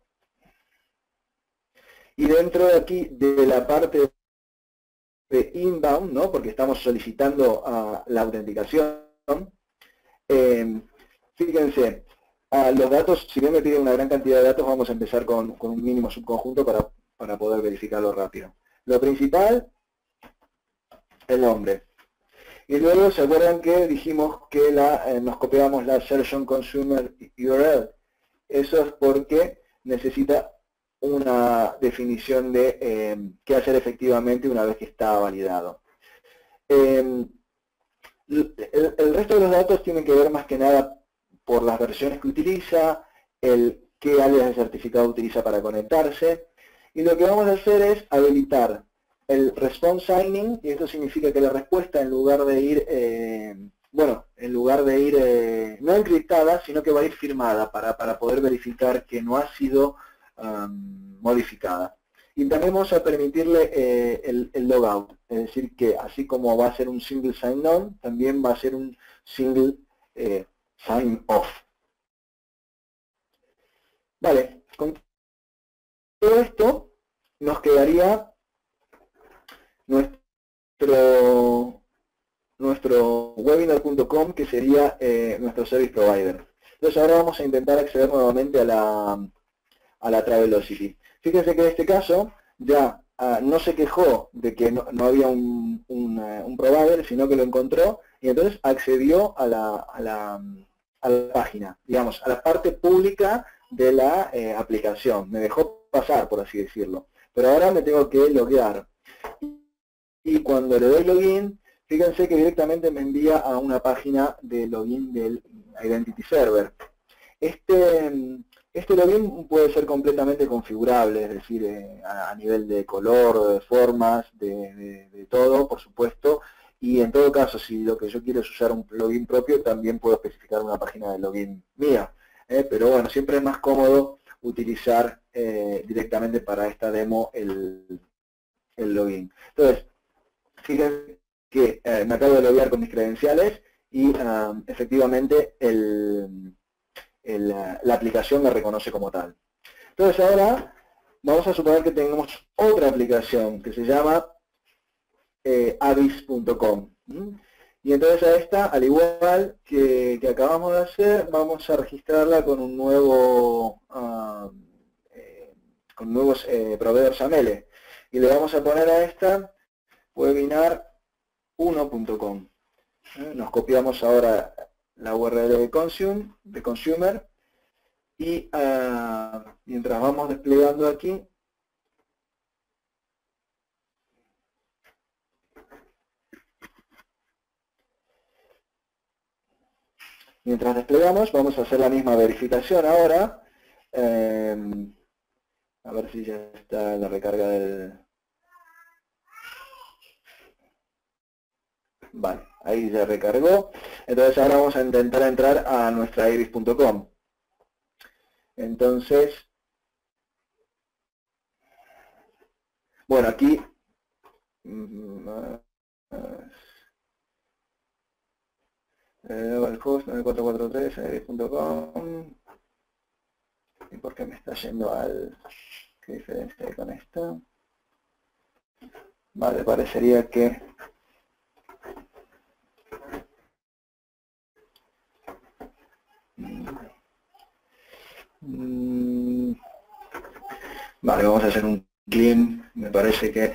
Y dentro de aquí, de la parte de inbound, ¿no? Porque estamos solicitando uh, la autenticación, eh, fíjense, uh, los datos, si bien me piden una gran cantidad de datos, vamos a empezar con, con un mínimo subconjunto para, para poder verificarlo rápido. Lo principal, el nombre. Y luego, ¿se acuerdan que dijimos que la, eh, nos copiamos la Assertion Consumer U R L? Eso es porque necesita una definición de eh, qué hacer efectivamente una vez que está validado. Eh, el, el resto de los datos tienen que ver más que nada por las versiones que utiliza, el qué alias de certificado utiliza para conectarse, y lo que vamos a hacer es habilitar el response signing, y esto significa que la respuesta, en lugar de ir, eh, bueno, en lugar de ir eh, no encriptada, sino que va a ir firmada para, para poder verificar que no ha sido um, modificada. Y también vamos a permitirle eh, el, el logout, es decir, que así como va a ser un single sign-on, también va a ser un single eh, sign-off. Vale, con todo esto nos quedaría nuestro, nuestro webinar punto com, que sería eh, nuestro service provider. Entonces ahora vamos a intentar acceder nuevamente a la, a la Travelocity. Fíjense que en este caso ya uh, no se quejó de que no, no había un, un, uh, un provider, sino que lo encontró y entonces accedió a la, a la, a la página, digamos, a la parte pública de la eh, aplicación. Me dejó pasar, por así decirlo. Pero ahora me tengo que loguear. Y cuando le doy login, fíjense que directamente me envía a una página de login del Identity Server. Este, este login puede ser completamente configurable, es decir, eh, a, a nivel de color, de formas, de, de, de todo, por supuesto. Y en todo caso, si lo que yo quiero es usar un login propio, también puedo especificar una página de login mía. Eh, pero bueno, siempre es más cómodo utilizar eh, directamente para esta demo el, el login. Entonces, fíjense que eh, me acabo de loguear con mis credenciales y uh, efectivamente el, el, la aplicación me reconoce como tal. Entonces ahora vamos a suponer que tengamos otra aplicación que se llama eh, avis punto com. ¿Mm? Y entonces a esta, al igual que, que acabamos de hacer, vamos a registrarla con un nuevo uh, eh, con nuevos eh, proveedores SAML. Y le vamos a poner a esta webinar uno punto com. ¿Eh? Nos copiamos ahora la U R L de, consume, de consumer y uh, mientras vamos desplegando aquí, mientras desplegamos vamos a hacer la misma verificación ahora. Eh, a ver si ya está la recarga del... Vale, ahí ya recargó. Entonces ahora vamos a intentar entrar a nuestra avis punto com. Entonces, bueno, aquí el host nueve cuatro cuatro tres avis punto com. ¿Y por qué me está yendo al... ¿Qué diferencia hay con esto? Vale, parecería que... Vale, vamos a hacer un clean, me parece que...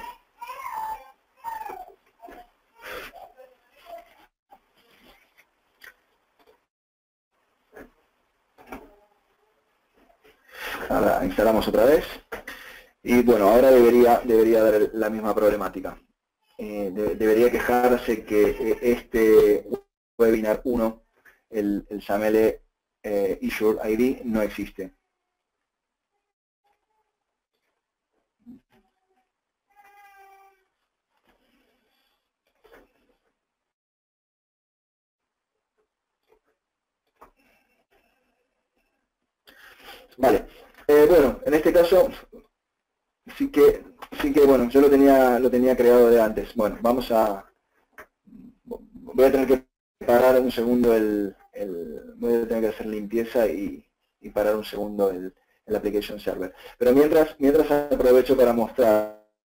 Ahora instalamos otra vez. Y bueno, ahora debería, debería dar la misma problemática. Eh, de, debería quejarse que eh, este webinar uno, el, el SAML eh, Issuer I D, no existe. Vale, eh, bueno, en este caso sí que, sí que bueno, yo lo tenía, lo tenía creado de antes. Bueno, vamos a, voy a tener que parar un segundo el, el voy a tener que hacer limpieza y, y parar un segundo el, el application server. Pero mientras, mientras aprovecho para mostrarles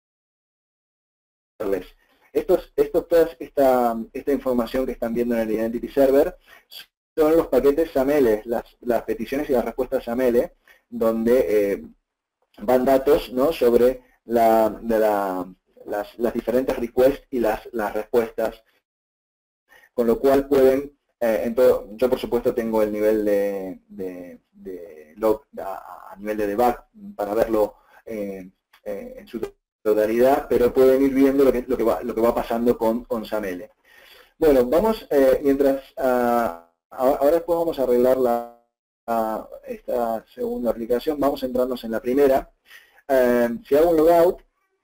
estos, estos, toda esta, esta información que están viendo en el Identity Server son los paquetes SAML, las, las peticiones y las respuestas SAML, donde eh, van datos, ¿no?, sobre la, de la, las, las diferentes requests y las, las respuestas, con lo cual pueden, eh, en todo, yo por supuesto tengo el nivel de, de, de log a, a nivel de debug para verlo eh, eh, en su totalidad, pero pueden ir viendo lo que, lo que, va, lo que va pasando con, con SAML. Bueno, vamos, eh, mientras, uh, ahora después vamos a arreglar la, uh, esta segunda aplicación, vamos a centrarnos en la primera. Uh, si hago un logout,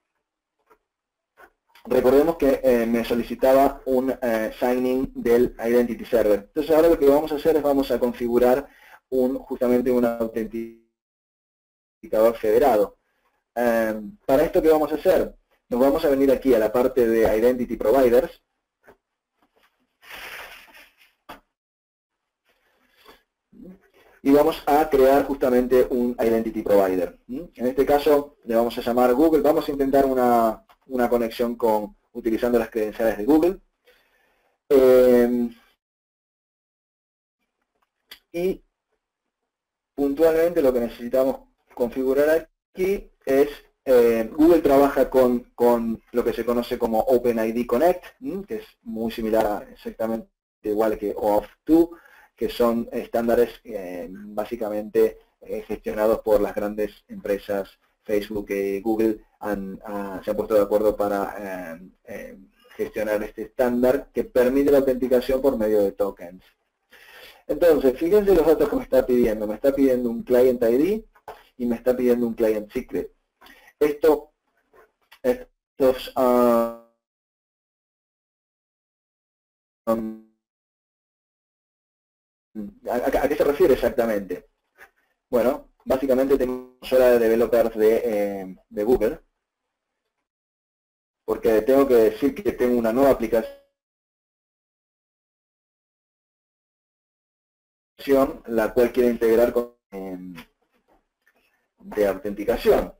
recordemos que eh, me solicitaba un eh, signing del Identity Server. Entonces ahora lo que vamos a hacer es vamos a configurar un, justamente un autenticador federado. Eh, para esto, ¿qué vamos a hacer? Nos vamos a venir aquí a la parte de Identity Providers. Y vamos a crear justamente un Identity Provider. En este caso le vamos a llamar Google. Vamos a intentar una, una conexión con utilizando las credenciales de Google. Eh, y puntualmente lo que necesitamos configurar aquí es, eh, Google trabaja con, con lo que se conoce como OpenID Connect, que es muy similar a exactamente igual que O Auth dos, que son estándares eh, básicamente eh, gestionados por las grandes empresas. Facebook y Google han, uh, se han puesto de acuerdo para eh, eh, gestionar este estándar que permite la autenticación por medio de tokens. Entonces, fíjense los datos que me está pidiendo. Me está pidiendo un Client I D y me está pidiendo un Client Secret. Esto, estos, uh, um, ¿a, a, ¿a qué se refiere exactamente? Bueno, básicamente tengo consola de developers de, eh, de Google, porque tengo que decir que tengo una nueva aplicación la cual quiero integrar con eh, de autenticación.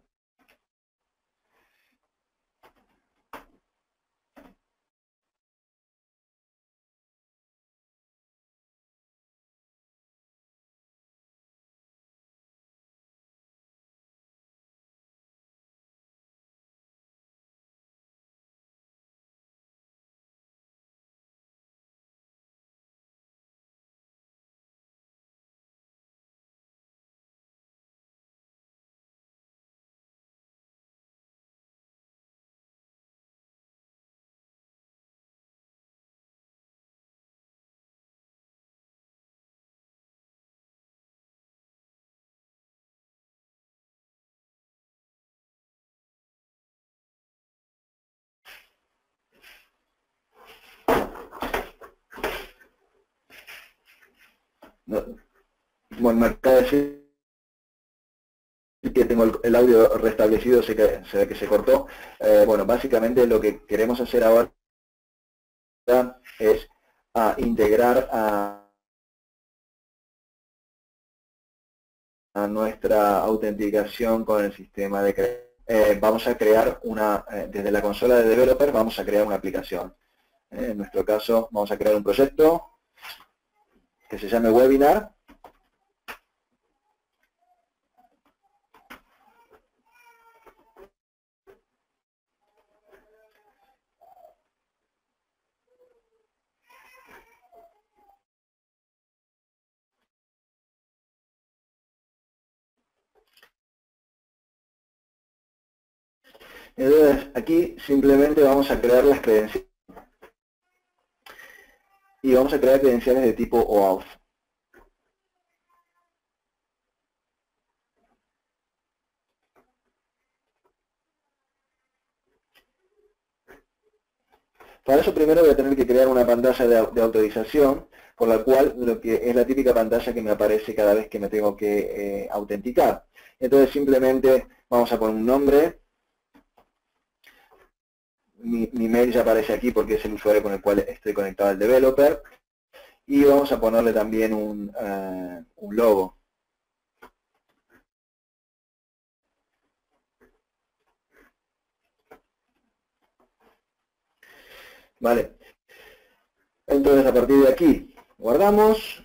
Bueno, me acaba de decir que tengo el, el audio restablecido, sé que, se ve que se cortó. Eh, bueno, básicamente lo que queremos hacer ahora es a integrar a, a nuestra autenticación con el sistema de eh, vamos a crear una, eh, desde la consola de developer vamos a crear una aplicación. Eh, en nuestro caso vamos a crear un proyecto que se llame Webinar. Entonces, aquí simplemente vamos a crear las credenciales. Y vamos a crear credenciales de tipo OAuth. Para eso primero voy a tener que crear una pantalla de, de autorización, por la cual lo que es la típica pantalla que me aparece cada vez que me tengo que eh, autenticar. Entonces simplemente vamos a poner un nombre. Mi, mi mail ya aparece aquí porque es el usuario con el cual estoy conectado al developer. Y vamos a ponerle también un, uh, un logo. Vale. Entonces a partir de aquí guardamos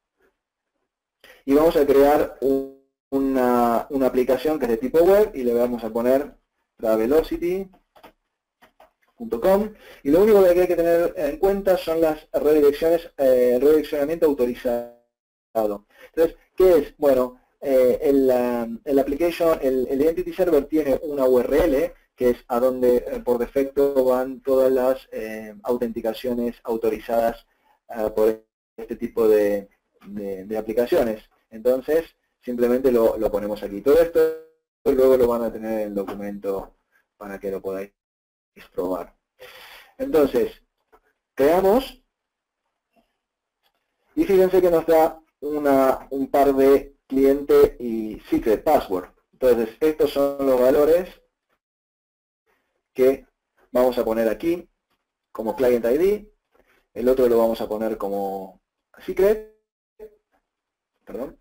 y vamos a crear un, una, una aplicación que es de tipo web y le vamos a poner travelocity punto com y lo único que hay que tener en cuenta son las redirecciones, eh, el redireccionamiento autorizado. Entonces, ¿qué es? Bueno, eh, el, el application, el, el Identity Server tiene una U R L que es a donde eh, por defecto van todas las eh, autenticaciones autorizadas eh, por este tipo de, de, de aplicaciones. Entonces, simplemente lo, lo ponemos aquí. Todo esto luego lo van a tener en el documento para que lo podáis probar. Entonces, creamos y fíjense que nos da una, un par de cliente y secret password. Entonces, estos son los valores que vamos a poner aquí como client I D, el otro lo vamos a poner como secret, perdón,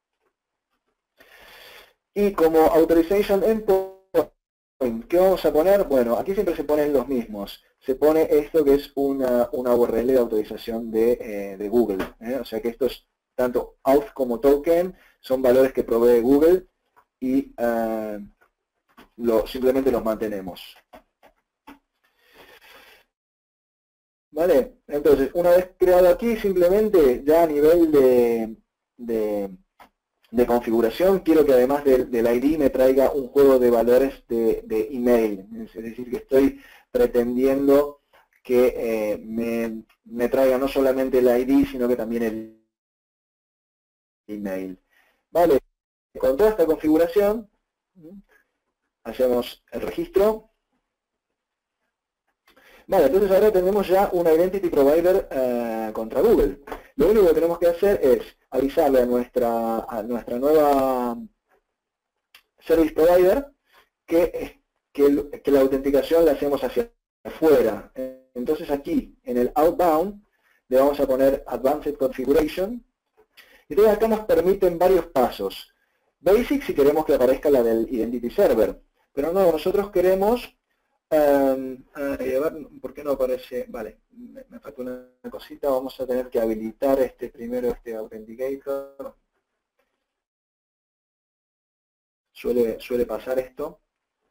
y como authorization endpoint, ¿qué vamos a poner? Bueno, aquí siempre se ponen los mismos. Se pone esto que es una, una U R L de autorización de, eh, de Google, ¿eh? O sea que estos, tanto auth como token, son valores que provee Google y uh, lo, simplemente los mantenemos. ¿Vale? Entonces, una vez creado aquí, simplemente ya a nivel de, de, de configuración, quiero que además del, del I D me traiga un juego de valores de, de email. Es decir, que estoy pretendiendo que eh, me, me traiga no solamente el I D, sino que también el email. ¿Vale? Con toda esta configuración, hacemos el registro. Vale, entonces ahora tenemos ya una Identity Provider eh, contra Google. Lo único que tenemos que hacer es avisarle a nuestra, a nuestra nueva Service Provider que, que, que la autenticación la hacemos hacia afuera. Entonces aquí, en el Outbound, le vamos a poner Advanced Configuration. Y entonces acá nos permiten varios pasos. Basic si queremos que aparezca la del Identity Server. Pero no, nosotros queremos... Um, a ver, ¿por qué no aparece? Vale, me, me falta una cosita, vamos a tener que habilitar este primero, este Authenticator. Suele, suele pasar esto.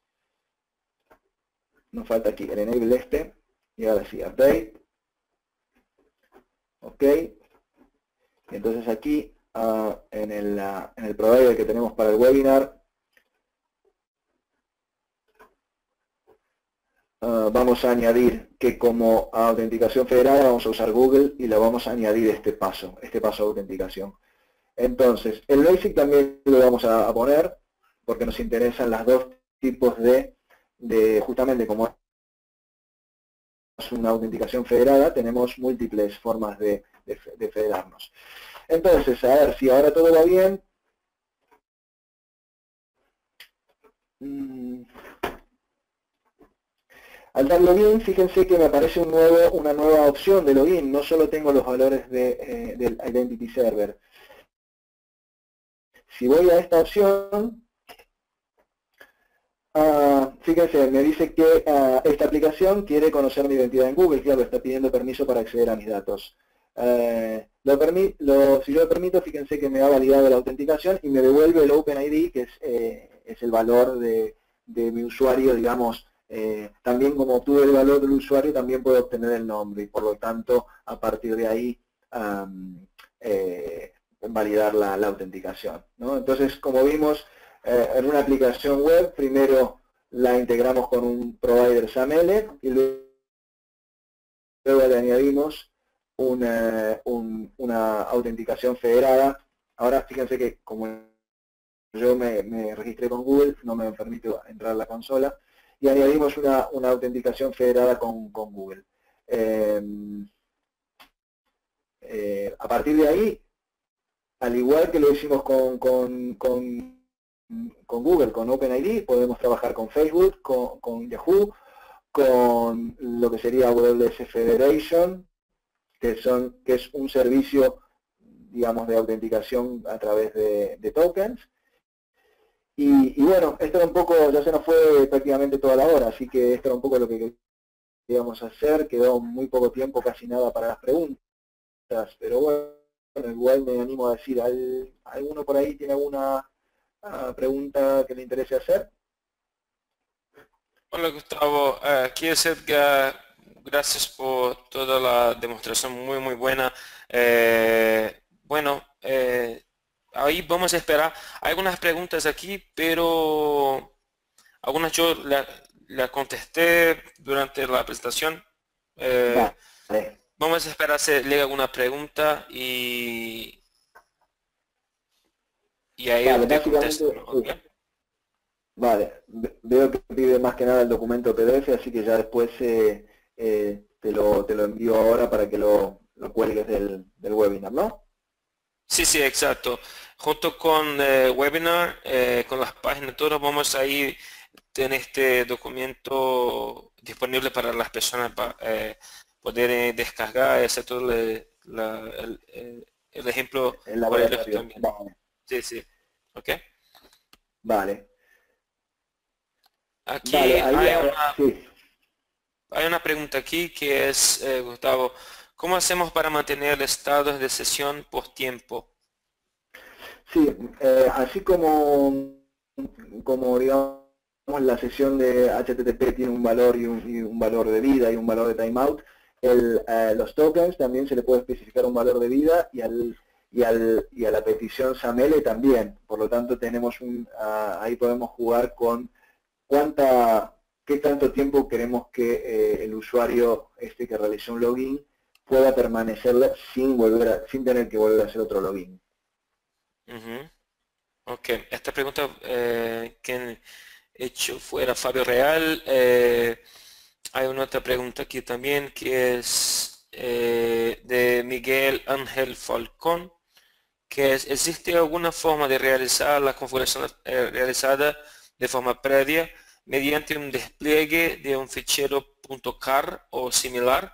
Nos falta aquí el Enable este. Y ahora sí, Update. Ok. Entonces aquí, uh, en, el, uh, en el provider que tenemos para el webinar, Uh, vamos a añadir que como autenticación federada vamos a usar Google y le vamos a añadir este paso, este paso de autenticación. Entonces, el Basic también lo vamos a, a poner porque nos interesan los dos tipos de, de, justamente como es una autenticación federada, tenemos múltiples formas de, de, de federarnos. Entonces, a ver si ahora todo va bien. Mm. Al dar login, fíjense que me aparece un nuevo, una nueva opción de login. No solo tengo los valores de, eh, del Identity Server. Si voy a esta opción, uh, fíjense, me dice que uh, esta aplicación quiere conocer mi identidad en Google. Claro, está pidiendo permiso para acceder a mis datos. Uh, lo lo, si yo lo permito, fíjense que me ha validado la autenticación y me devuelve el OpenID, que es, eh, es el valor de, de mi usuario, digamos. Eh, también como obtuve el valor del usuario, también puedo obtener el nombre y por lo tanto a partir de ahí um, eh, validar la, la autenticación, ¿no? Entonces, como vimos, eh, en una aplicación web, primero la integramos con un provider S A M L y luego le añadimos una, un, una autenticación federada. Ahora fíjense que como yo me, me registré con Google, no me permite entrar a la consola, y añadimos una, una autenticación federada con, con Google. Eh, eh, a partir de ahí, al igual que lo hicimos con, con, con, con Google, con OpenID, podemos trabajar con Facebook, con, con Yahoo, con lo que sería A W S Federation, que, son, que es un servicio, digamos, de autenticación a través de, de tokens. Y, y bueno, esto era un poco, ya se nos fue prácticamente toda la hora, así que esto era un poco lo que queríamos hacer. Quedó muy poco tiempo, casi nada para las preguntas, pero bueno, igual me animo a decir, ¿alguno por ahí tiene alguna uh, pregunta que le interese hacer? Hola Gustavo, uh, aquí es Edgar, gracias por toda la demostración muy muy buena. Eh, bueno, eh, ahí vamos a esperar. Hay algunas preguntas aquí, pero algunas yo las la contesté durante la presentación. Eh, vale. Vamos a esperar si llega alguna pregunta y, y ahí vale, te contesto, ¿no? sí. ¿Okay? Vale, veo que pide más que nada el documento P D F, así que ya después eh, eh, te, lo, te lo envío ahora para que lo, lo cuelgues del, del webinar, ¿no? Sí, sí, exacto. Junto con el webinar, eh, con las páginas, todas vamos a ir en este documento disponible para las personas para eh, poder eh, descargar y hacer todo el, la, el, el, el ejemplo El por ellos laboratorio. también. Vale. Sí, sí. ¿Ok? Vale. Aquí Vale, ahí, hay ahora, una, sí. hay una pregunta aquí que es, eh, Gustavo, ¿cómo hacemos para mantener estados de sesión por tiempo? Sí, eh, así como, como digamos la sesión de H T T P tiene un valor y un, y un valor de vida y un valor de timeout, el, eh, los tokens también se le puede especificar un valor de vida y al y, al, y a la petición S A M L también. Por lo tanto tenemos un uh, ahí podemos jugar con cuánta qué tanto tiempo queremos que eh, el usuario este que realizó un login pueda permanecer sin volver a, sin tener que volver a hacer otro login. Uh-huh. Ok, esta pregunta eh, que he hecho fuera Fabio Real. Eh, hay una otra pregunta aquí también que es eh, de Miguel Ángel Falcón, que es, ¿existe alguna forma de realizar la configuración eh, realizada de forma previa mediante un despliegue de un fichero .car o similar?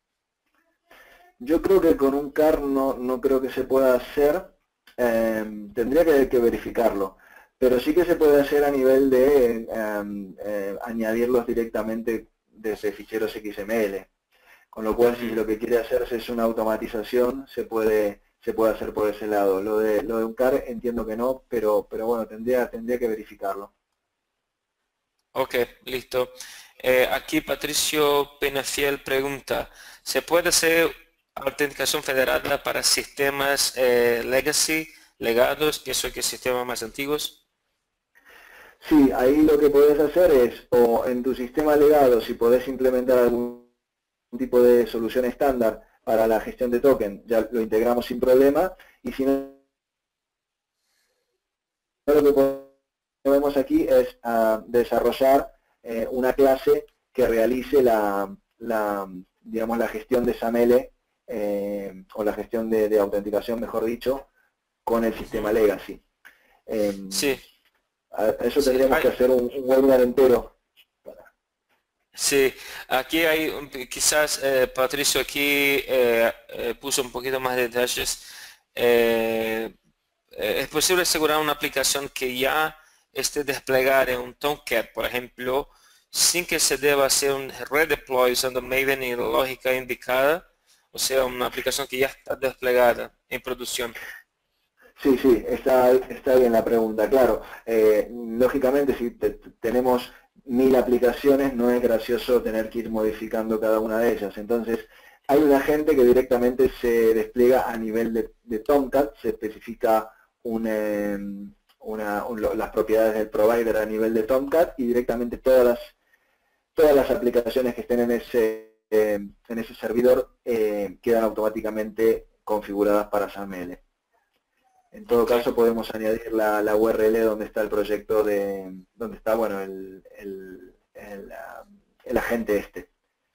Yo creo que con un car no, no creo que se pueda hacer, eh, tendría que, que verificarlo, pero sí que se puede hacer a nivel de eh, eh, añadirlos directamente desde ficheros X M L, con lo cual si lo que quiere hacerse es una automatización, se puede se puede hacer por ese lado. Lo de, lo de un car entiendo que no, pero, pero bueno, tendría, tendría que verificarlo. Ok, listo. Eh, aquí Patricio Penafiel pregunta, ¿se puede hacer autenticación federada para sistemas eh, legacy, legados, que son que sistemas más antiguos? Sí, ahí lo que puedes hacer es, o en tu sistema legado, si podés implementar algún tipo de solución estándar para la gestión de token, ya lo integramos sin problema, y si no, lo que podemos aquí es uh, desarrollar eh, una clase que realice la, la, digamos, la gestión de S A M L, eh, o la gestión de, de autenticación, mejor dicho, con el sistema legacy. Eh, Sí. Eso Sí, tendríamos hay, que hacer un, un webinar entero. sí, aquí hay, un- quizás eh, Patricio aquí eh, eh, puso un poquito más de detalles. Eh, eh, es posible asegurar una aplicación que ya esté desplegada en un Tomcat, por ejemplo, sin que se deba hacer un redeploy usando Maven y la lógica indicada, o sea, una aplicación que ya está desplegada en producción. Sí, sí, está, está bien la pregunta. Claro, eh, lógicamente si te- tenemos mil aplicaciones no es gracioso tener que ir modificando cada una de ellas. Entonces, hay una gente que directamente se despliega a nivel de, de Tomcat, se especifica un, eh, una, un, las propiedades del provider a nivel de Tomcat y directamente todas las, todas las aplicaciones que estén en ese, eh, en ese servidor eh, quedan automáticamente configuradas para SAML. En todo Okay. caso podemos añadir la, la U R L donde está el proyecto de, donde está bueno el, el, el, uh, el agente este.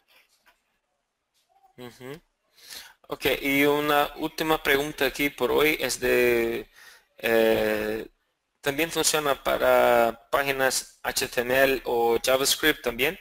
Uh-huh. Ok, y una última pregunta aquí por hoy es de, eh, ¿también funciona para páginas H T M L o JavaScript también?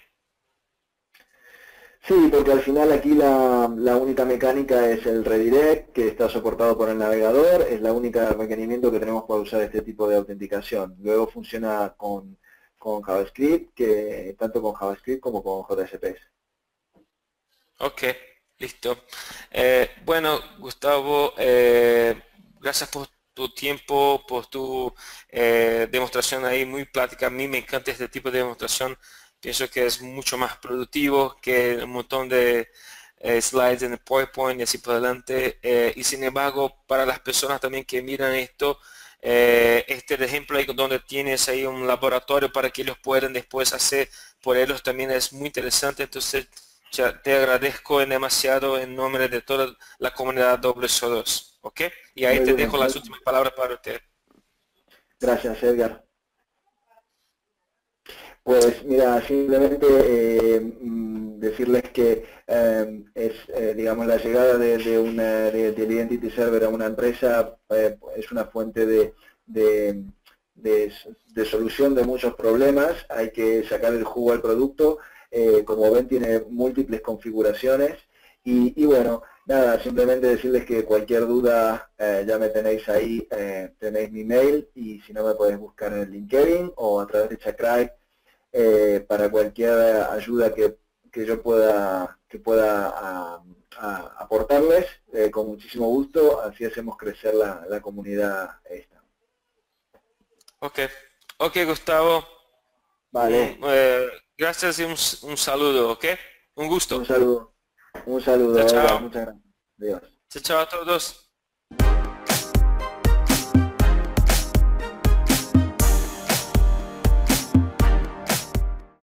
Sí, porque al final aquí la, la única mecánica es el redirect, que está soportado por el navegador, es la única requerimiento que tenemos para usar este tipo de autenticación. Luego funciona con, con JavaScript, que tanto con JavaScript como con J S P S. Ok, listo. Eh, bueno, Gustavo, eh, gracias por tu tiempo, por tu eh, demostración ahí muy práctica. A mí me encanta este tipo de demostración. Pienso que es mucho más productivo que un montón de eh, slides en el PowerPoint y así por adelante. Eh, y sin embargo, para las personas también que miran esto, eh, este ejemplo ahí donde tienes ahí un laboratorio para que ellos puedan después hacer por ellos también es muy interesante. Entonces, ya te agradezco en demasiado en nombre de toda la comunidad W S O dos. ¿Ok? Y ahí Muy te bien, dejo las muy- últimas palabras para usted. gracias Edgar. Pues mira, simplemente eh, mm, decirles que eh, es, eh, digamos, la llegada de, de una, de, del Identity Server a una empresa eh, es una fuente de, de, de, de solución de muchos problemas. Hay que sacar el jugo al producto. Eh, como ven, tiene múltiples configuraciones. Y, y bueno, nada, simplemente decirles que cualquier duda eh, ya me tenéis ahí, eh, tenéis mi mail y si no me podéis buscar en el LinkedIn o a través de Chakrai. Eh, para cualquier ayuda que, que yo pueda que pueda a, a aportarles, eh, con muchísimo gusto, así hacemos crecer la, la comunidad esta. Ok, ok Gustavo, un, Vale, eh, gracias y un, un saludo, ok, un gusto. un saludo, un Chao, saludo, Edgar, chao, muchas gracias. Adiós. chao, chao a todos.